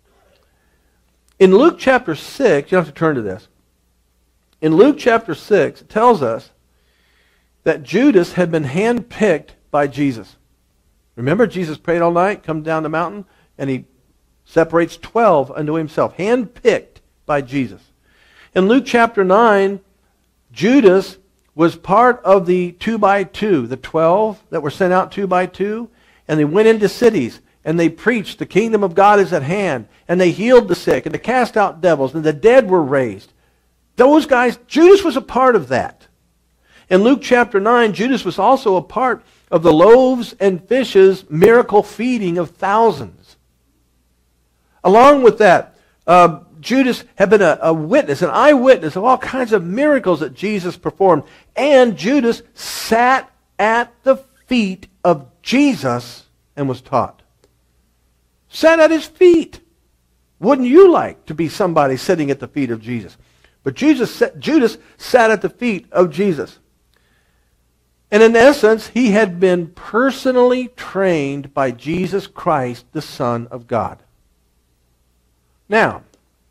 In Luke chapter 6, you don't have to turn to this. In Luke chapter 6, it tells us that Judas had been handpicked by Jesus. Remember, Jesus prayed all night, comes down the mountain, and he separates 12 unto himself. Handpicked by Jesus. In Luke chapter 9, Judas was part of the 2 by 2, the 12 that were sent out 2 by 2, and they went into cities, and they preached, the kingdom of God is at hand, and they healed the sick, and they cast out devils, and the dead were raised. Those guys, Judas was a part of that. In Luke chapter 9, Judas was also a part of the loaves and fishes miracle feeding of thousands. Along with that, Judas had been a witness, an eyewitness of all kinds of miracles that Jesus performed. And Judas sat at the feet of Jesus and was taught. Sat at his feet. Wouldn't you like to be somebody sitting at the feet of Jesus? But Judas sat at the feet of Jesus. And in essence, he had been personally trained by Jesus Christ, the Son of God. Now,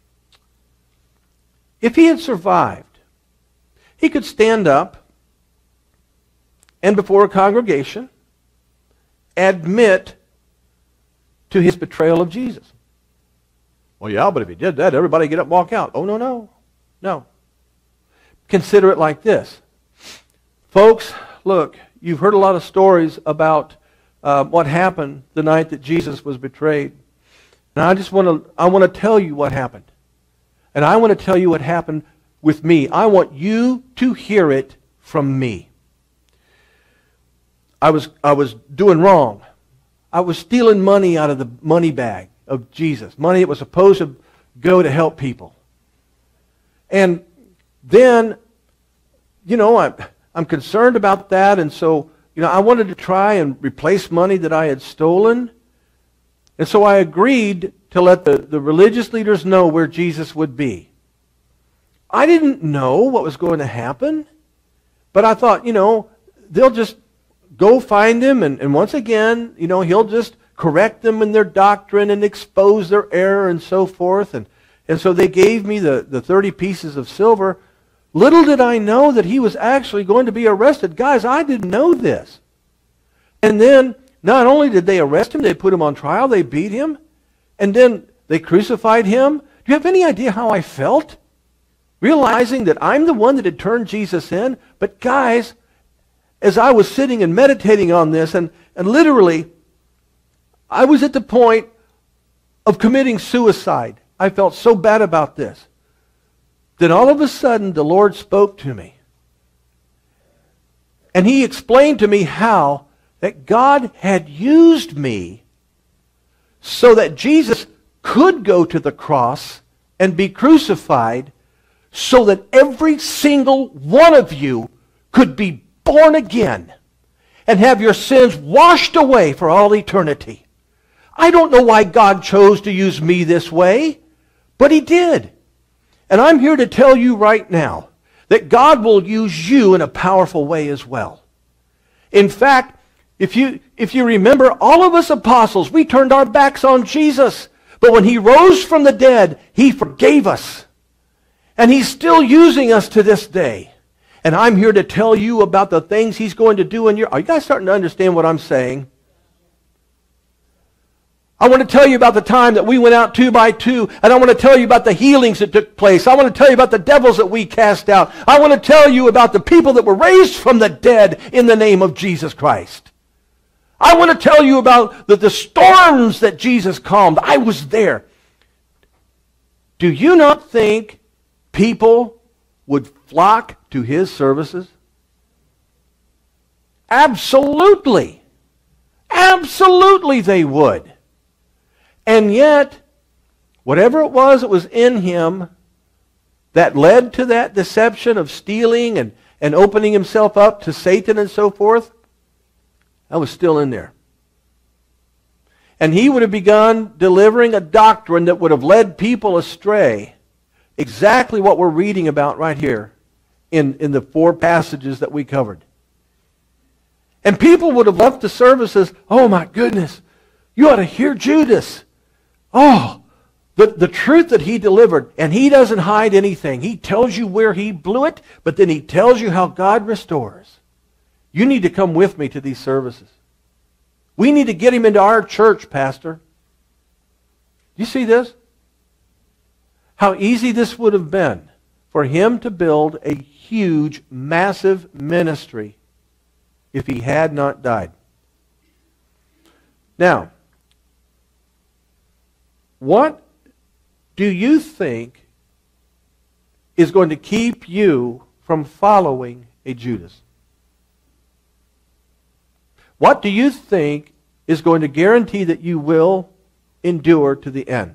if he had survived, he could stand up and before a congregation admit to his betrayal of Jesus. Well, yeah, but if he did that, everybody get up and walk out. Oh, no. Consider it like this. Folks, look, you've heard a lot of stories about what happened the night that Jesus was betrayed. And I want to tell you what happened. And I want to tell you what happened with me. I want you to hear it from me. I was doing wrong. I was stealing money out of the money bag of Jesus. Money that was supposed to go to help people. And then, I'm concerned about that. And so, I wanted to try and replace money that I had stolen. And so I agreed to let the religious leaders know where Jesus would be. I didn't know what was going to happen, but I thought, they'll just go find him, and once again, he'll just correct them in their doctrine and expose their error and so forth. And so they gave me the 30 pieces of silver. Little did I know that he was actually going to be arrested. Guys, I didn't know this. And then, not only did they arrest him, they put him on trial, they beat him, and then they crucified him. Do you have any idea how I felt? Realizing that I'm the one that had turned Jesus in. But guys, as I was sitting and meditating on this, and literally, I was at the point of committing suicide. I felt so bad about this. Then all of a sudden, the Lord spoke to me. And he explained to me how that God had used me so that Jesus could go to the cross and be crucified so that every single one of you could be born again and have your sins washed away for all eternity. I don't know why God chose to use me this way, but he did. And I'm here to tell you right now that God will use you in a powerful way as well. In fact, if you remember, all of us apostles, we turned our backs on Jesus. But when he rose from the dead, he forgave us. And he's still using us to this day. And I'm here to tell you about the things he's going to do in your... Are you guys starting to understand what I'm saying? I want to tell you about the time that we went out 2 by 2, and I want to tell you about the healings that took place. I want to tell you about the devils that we cast out. I want to tell you about the people that were raised from the dead in the name of Jesus Christ. I want to tell you about the storms that Jesus calmed. I was there. Do you not think people would flock to his services? Absolutely. Absolutely they would. And yet, whatever it was that was in him that led to that deception of stealing and opening himself up to Satan and so forth, that was still in there. And he would have begun delivering a doctrine that would have led people astray. Exactly what we're reading about right here in the 4 passages that we covered. And people would have left the services, oh my goodness, you ought to hear Judas. Oh, the truth that he delivered. And he doesn't hide anything. He tells you where he blew it, but then he tells you how God restores. You need to come with me to these services. We need to get him into our church, Pastor. You see this? How easy this would have been for him to build a huge, massive ministry if he had not died. Now, what do you think is going to keep you from following a Judas? What do you think is going to guarantee that you will endure to the end?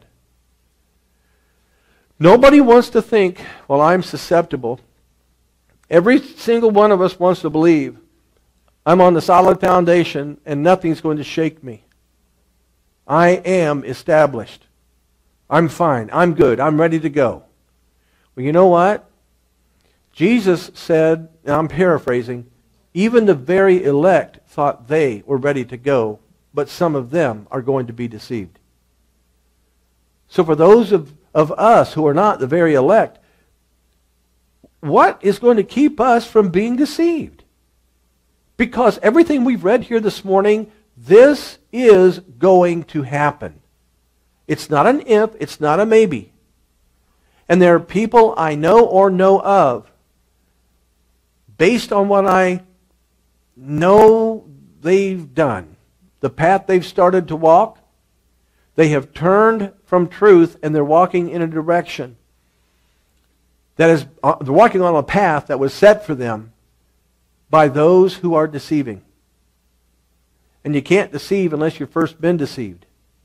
Nobody wants to think, well, I'm susceptible. Every single one of us wants to believe I'm on the solid foundation and nothing's going to shake me. I am established. I'm fine. I'm good. I'm ready to go. Well, you know what? Jesus said, and I'm paraphrasing, even the very elect thought they were ready to go, but some of them are going to be deceived. So for those of us who are not the very elect, what is going to keep us from being deceived? Because everything we've read here this morning, this is going to happen. It's not an if, it's not a maybe. And there are people I know or know of, based on what I know they've done, the path they've started to walk, they have turned from truth and they're walking in a direction that is, they're walking on a path that was set for them by those who are deceiving. And you can't deceive unless you've first been deceived.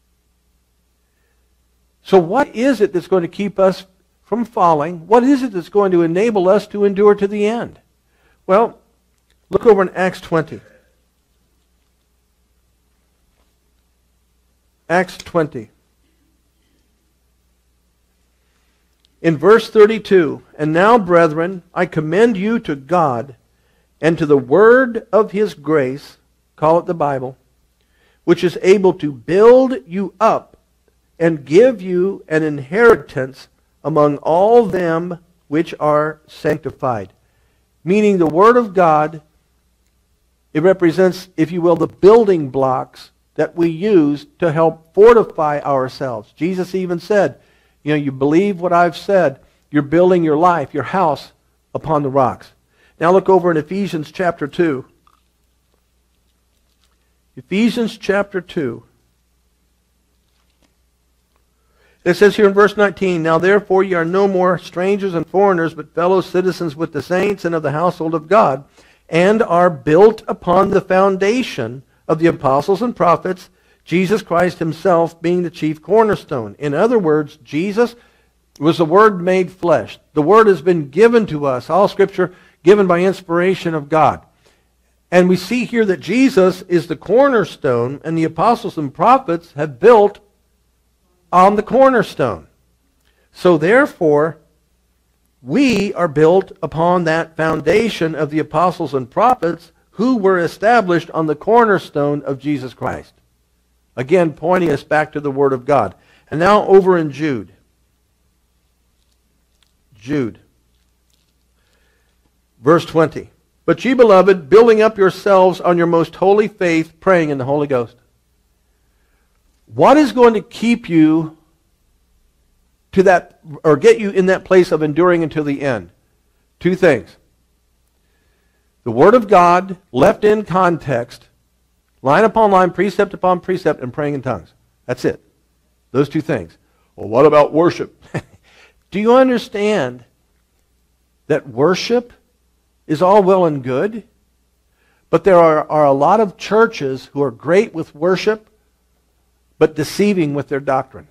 So what is it that's going to keep us from falling? What is it that's going to enable us to endure to the end? Well, look over in Acts 20. Acts 20. In verse 32, "And now, brethren, I commend you to God and to the word of his grace," call it the Bible, "which is able to build you up and give you an inheritance among all them which are sanctified." Meaning the Word of God, it represents, if you will, the building blocks that we use to help fortify ourselves. Jesus even said, you believe what I've said, you're building your life, your house, upon the rocks. Now look over in Ephesians chapter 2. Ephesians chapter 2. It says here in verse 19, "Now therefore ye are no more strangers and foreigners, but fellow citizens with the saints and of the household of God, and are built upon the foundation of the apostles and prophets, Jesus Christ himself being the chief cornerstone." In other words, Jesus was the Word made flesh. The Word has been given to us, all Scripture given by inspiration of God. And we see here that Jesus is the cornerstone, and the apostles and prophets have built on the cornerstone. So therefore, we are built upon that foundation of the apostles and prophets who were established on the cornerstone of Jesus Christ. Again, pointing us back to the Word of God. And now over in Jude. Jude. Verse 20. "But ye, beloved, building up yourselves on your most holy faith, praying in the Holy Ghost." What is going to keep you to that, or get you in that place of enduring until the end? Two things. The Word of God, left in context, line upon line, precept upon precept, and praying in tongues. That's it. Those two things. Well, what about worship? Do you understand that worship is all well and good? But there are a lot of churches who are great with worship, but deceiving with their doctrine.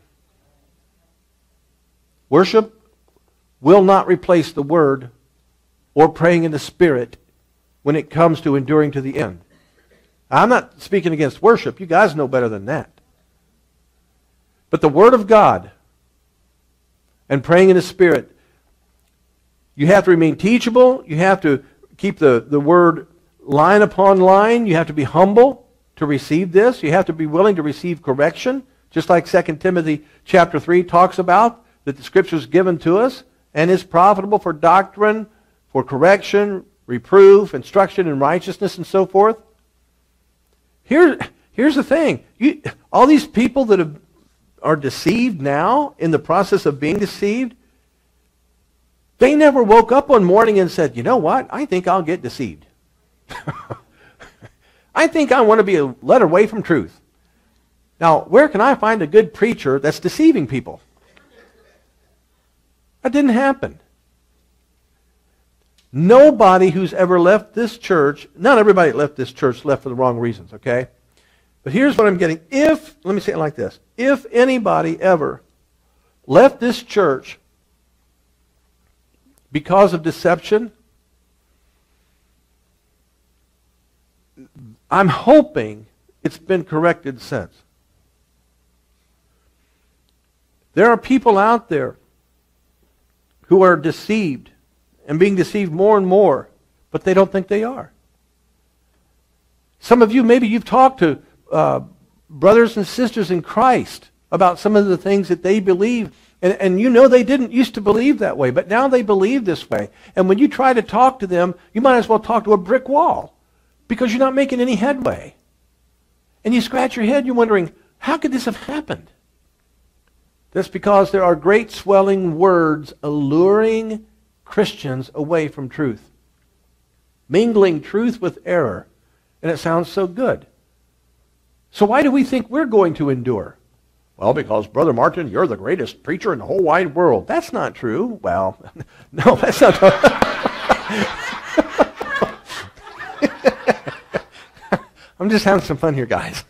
Worship will not replace the Word or praying in the Spirit when it comes to enduring to the end. I'm not speaking against worship. You guys know better than that. But the Word of God and praying in the Spirit, you have to remain teachable. You have to keep the Word line upon line. You have to be humble to receive this. You have to be willing to receive correction, just like 2 Timothy chapter 3 talks about, that the Scripture is given to us and is profitable for doctrine, for correction, reproof, instruction in righteousness, and so forth. Here's the thing. All these people that are deceived now, in the process of being deceived, They never woke up one morning and said, you know what? I think I'll get deceived. I think I want to be led away from truth. Now, where can I find a good preacher that's deceiving people? That didn't happen. Nobody who's ever left this church, not everybody that left this church left for the wrong reasons, okay? But here's what I'm getting. Let me say it like this. If anybody ever left this church because of deception, I'm hoping it's been corrected since. There are people out there who are deceived and being deceived more and more, but they don't think they are. Some of you, maybe you've talked to brothers and sisters in Christ about some of the things that they believe, and you know they didn't used to believe that way, but now they believe this way. And when you try to talk to them, you might as well talk to a brick wall because you're not making any headway. And you scratch your head, you're wondering, how could this have happened? That's because there are great swelling words alluring Christians away from truth, mingling truth with error, and it sounds so good. So why do we think we're going to endure? Well, because, Brother Martin, you're the greatest preacher in the whole wide world. That's not true. Well, no, that's not true. I'm just having some fun here, guys.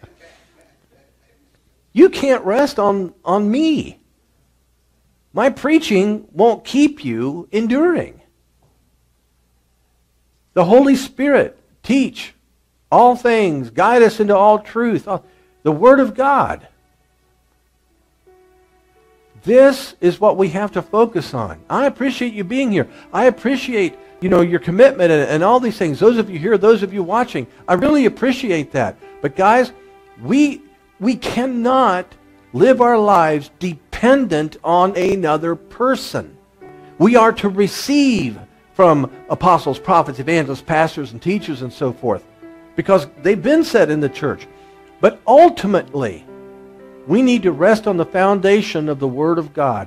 You can't rest on me. My preaching won't keep you enduring. The Holy Spirit teach all things, guide us into all truth. The Word of God. This is what we have to focus on. I appreciate you being here. I appreciate, your commitment and all these things. Those of you here, those of you watching, I really appreciate that. But guys, we cannot live our lives dependent on another person. We are to receive from apostles, prophets, evangelists, pastors, and teachers, and so forth, because they've been set in the church. But ultimately, we need to rest on the foundation of the Word of God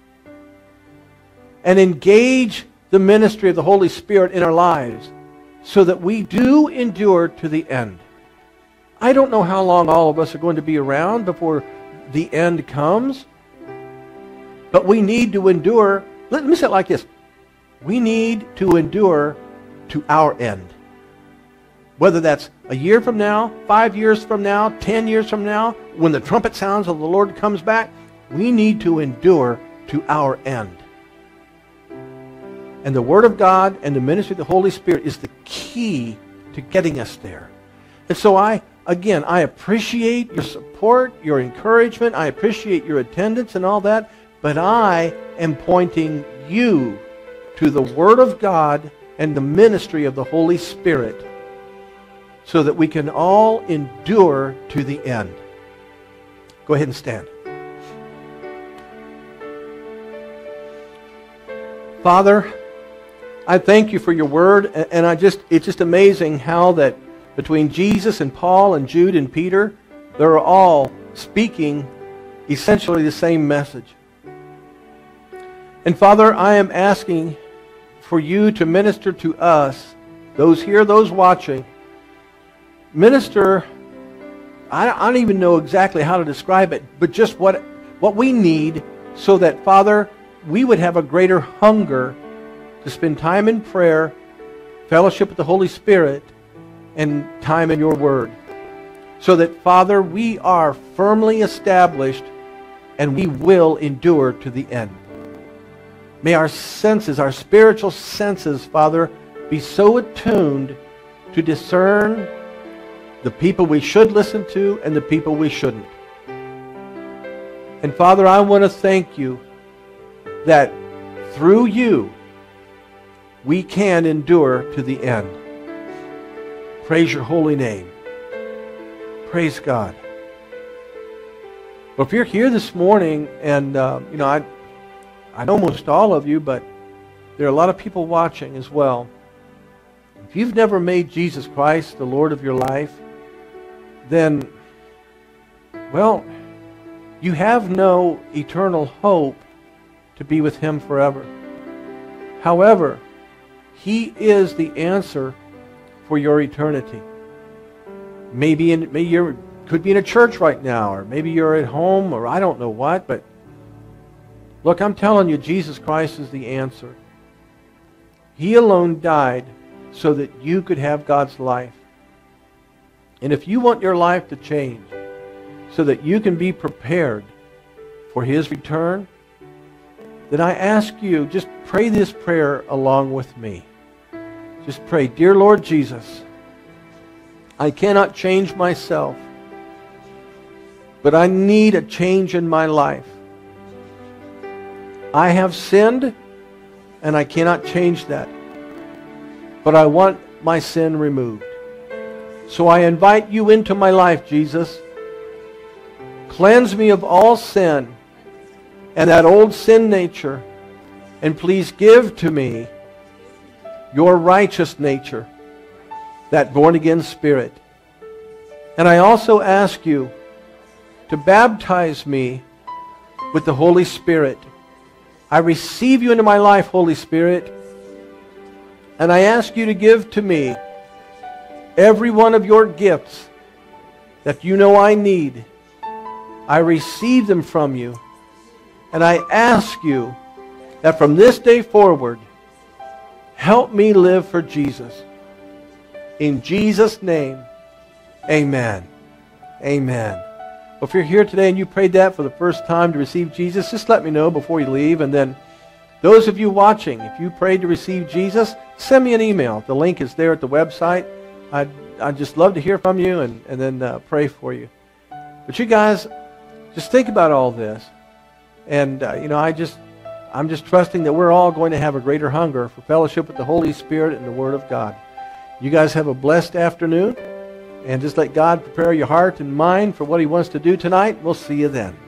and engage the ministry of the Holy Spirit in our lives so that we do endure to the end. I don't know how long all of us are going to be around before the end comes, but we need to endure. Let me say it like this. We need to endure to our end. Whether that's a year from now, 5 years from now, 10 years from now, when the trumpet sounds and the Lord comes back, we need to endure to our end. And the Word of God and the ministry of the Holy Spirit is the key to getting us there. And so I appreciate your support, your encouragement. I appreciate your attendance and all that. But I am pointing you to the Word of God and the ministry of the Holy Spirit so that we can all endure to the end. Go ahead and stand. Father, I thank you for your word, and it's just amazing how that between Jesus and Paul and Jude and Peter, they're all speaking essentially the same message. And Father, I am asking for you to minister to us, those here, those watching. Minister, I don't even know exactly how to describe it, but just what we need so that, Father, we would have a greater hunger to spend time in prayer, fellowship with the Holy Spirit, and time in your Word. So that, Father, we are firmly established and we will endure to the end. May our senses, our spiritual senses, Father, be so attuned to discern the people we should listen to and the people we shouldn't. And Father, I want to thank you that through you we can endure to the end. Praise your holy name. Praise God. Well, if you're here this morning, and I know most all of you, but there are a lot of people watching as well. If you've never made Jesus Christ the Lord of your life, then, well, you have no eternal hope to be with Him forever. However, He is the answer for your eternity. Maybe you could be in a church right now, or maybe you're at home, or I don't know what, but look, I'm telling you, Jesus Christ is the answer. He alone died so that you could have God's life. And if you want your life to change so that you can be prepared for His return, then I ask you, just pray this prayer along with me. Just pray, Dear Lord Jesus, I cannot change myself, but I need a change in my life. I have sinned, and I cannot change that. But I want my sin removed. So I invite you into my life, Jesus. Cleanse me of all sin and that old sin nature, and please give to me your righteous nature, that born-again spirit. And I also ask you to baptize me with the Holy Spirit. I receive you into my life, Holy Spirit, and I ask you to give to me every one of your gifts that you know I need. I receive them from you, and I ask you that from this day forward, help me live for Jesus. In Jesus' name, amen. Amen. Well, if you're here today and you prayed that for the first time to receive Jesus, just let me know before you leave. And then those of you watching, if you prayed to receive Jesus, send me an email. The link is there at the website. I'd just love to hear from you and then pray for you. But you guys, just think about all this. And, I'm just trusting that we're all going to have a greater hunger for fellowship with the Holy Spirit and the Word of God. You guys have a blessed afternoon. And just let God prepare your heart and mind for what He wants to do tonight. We'll see you then.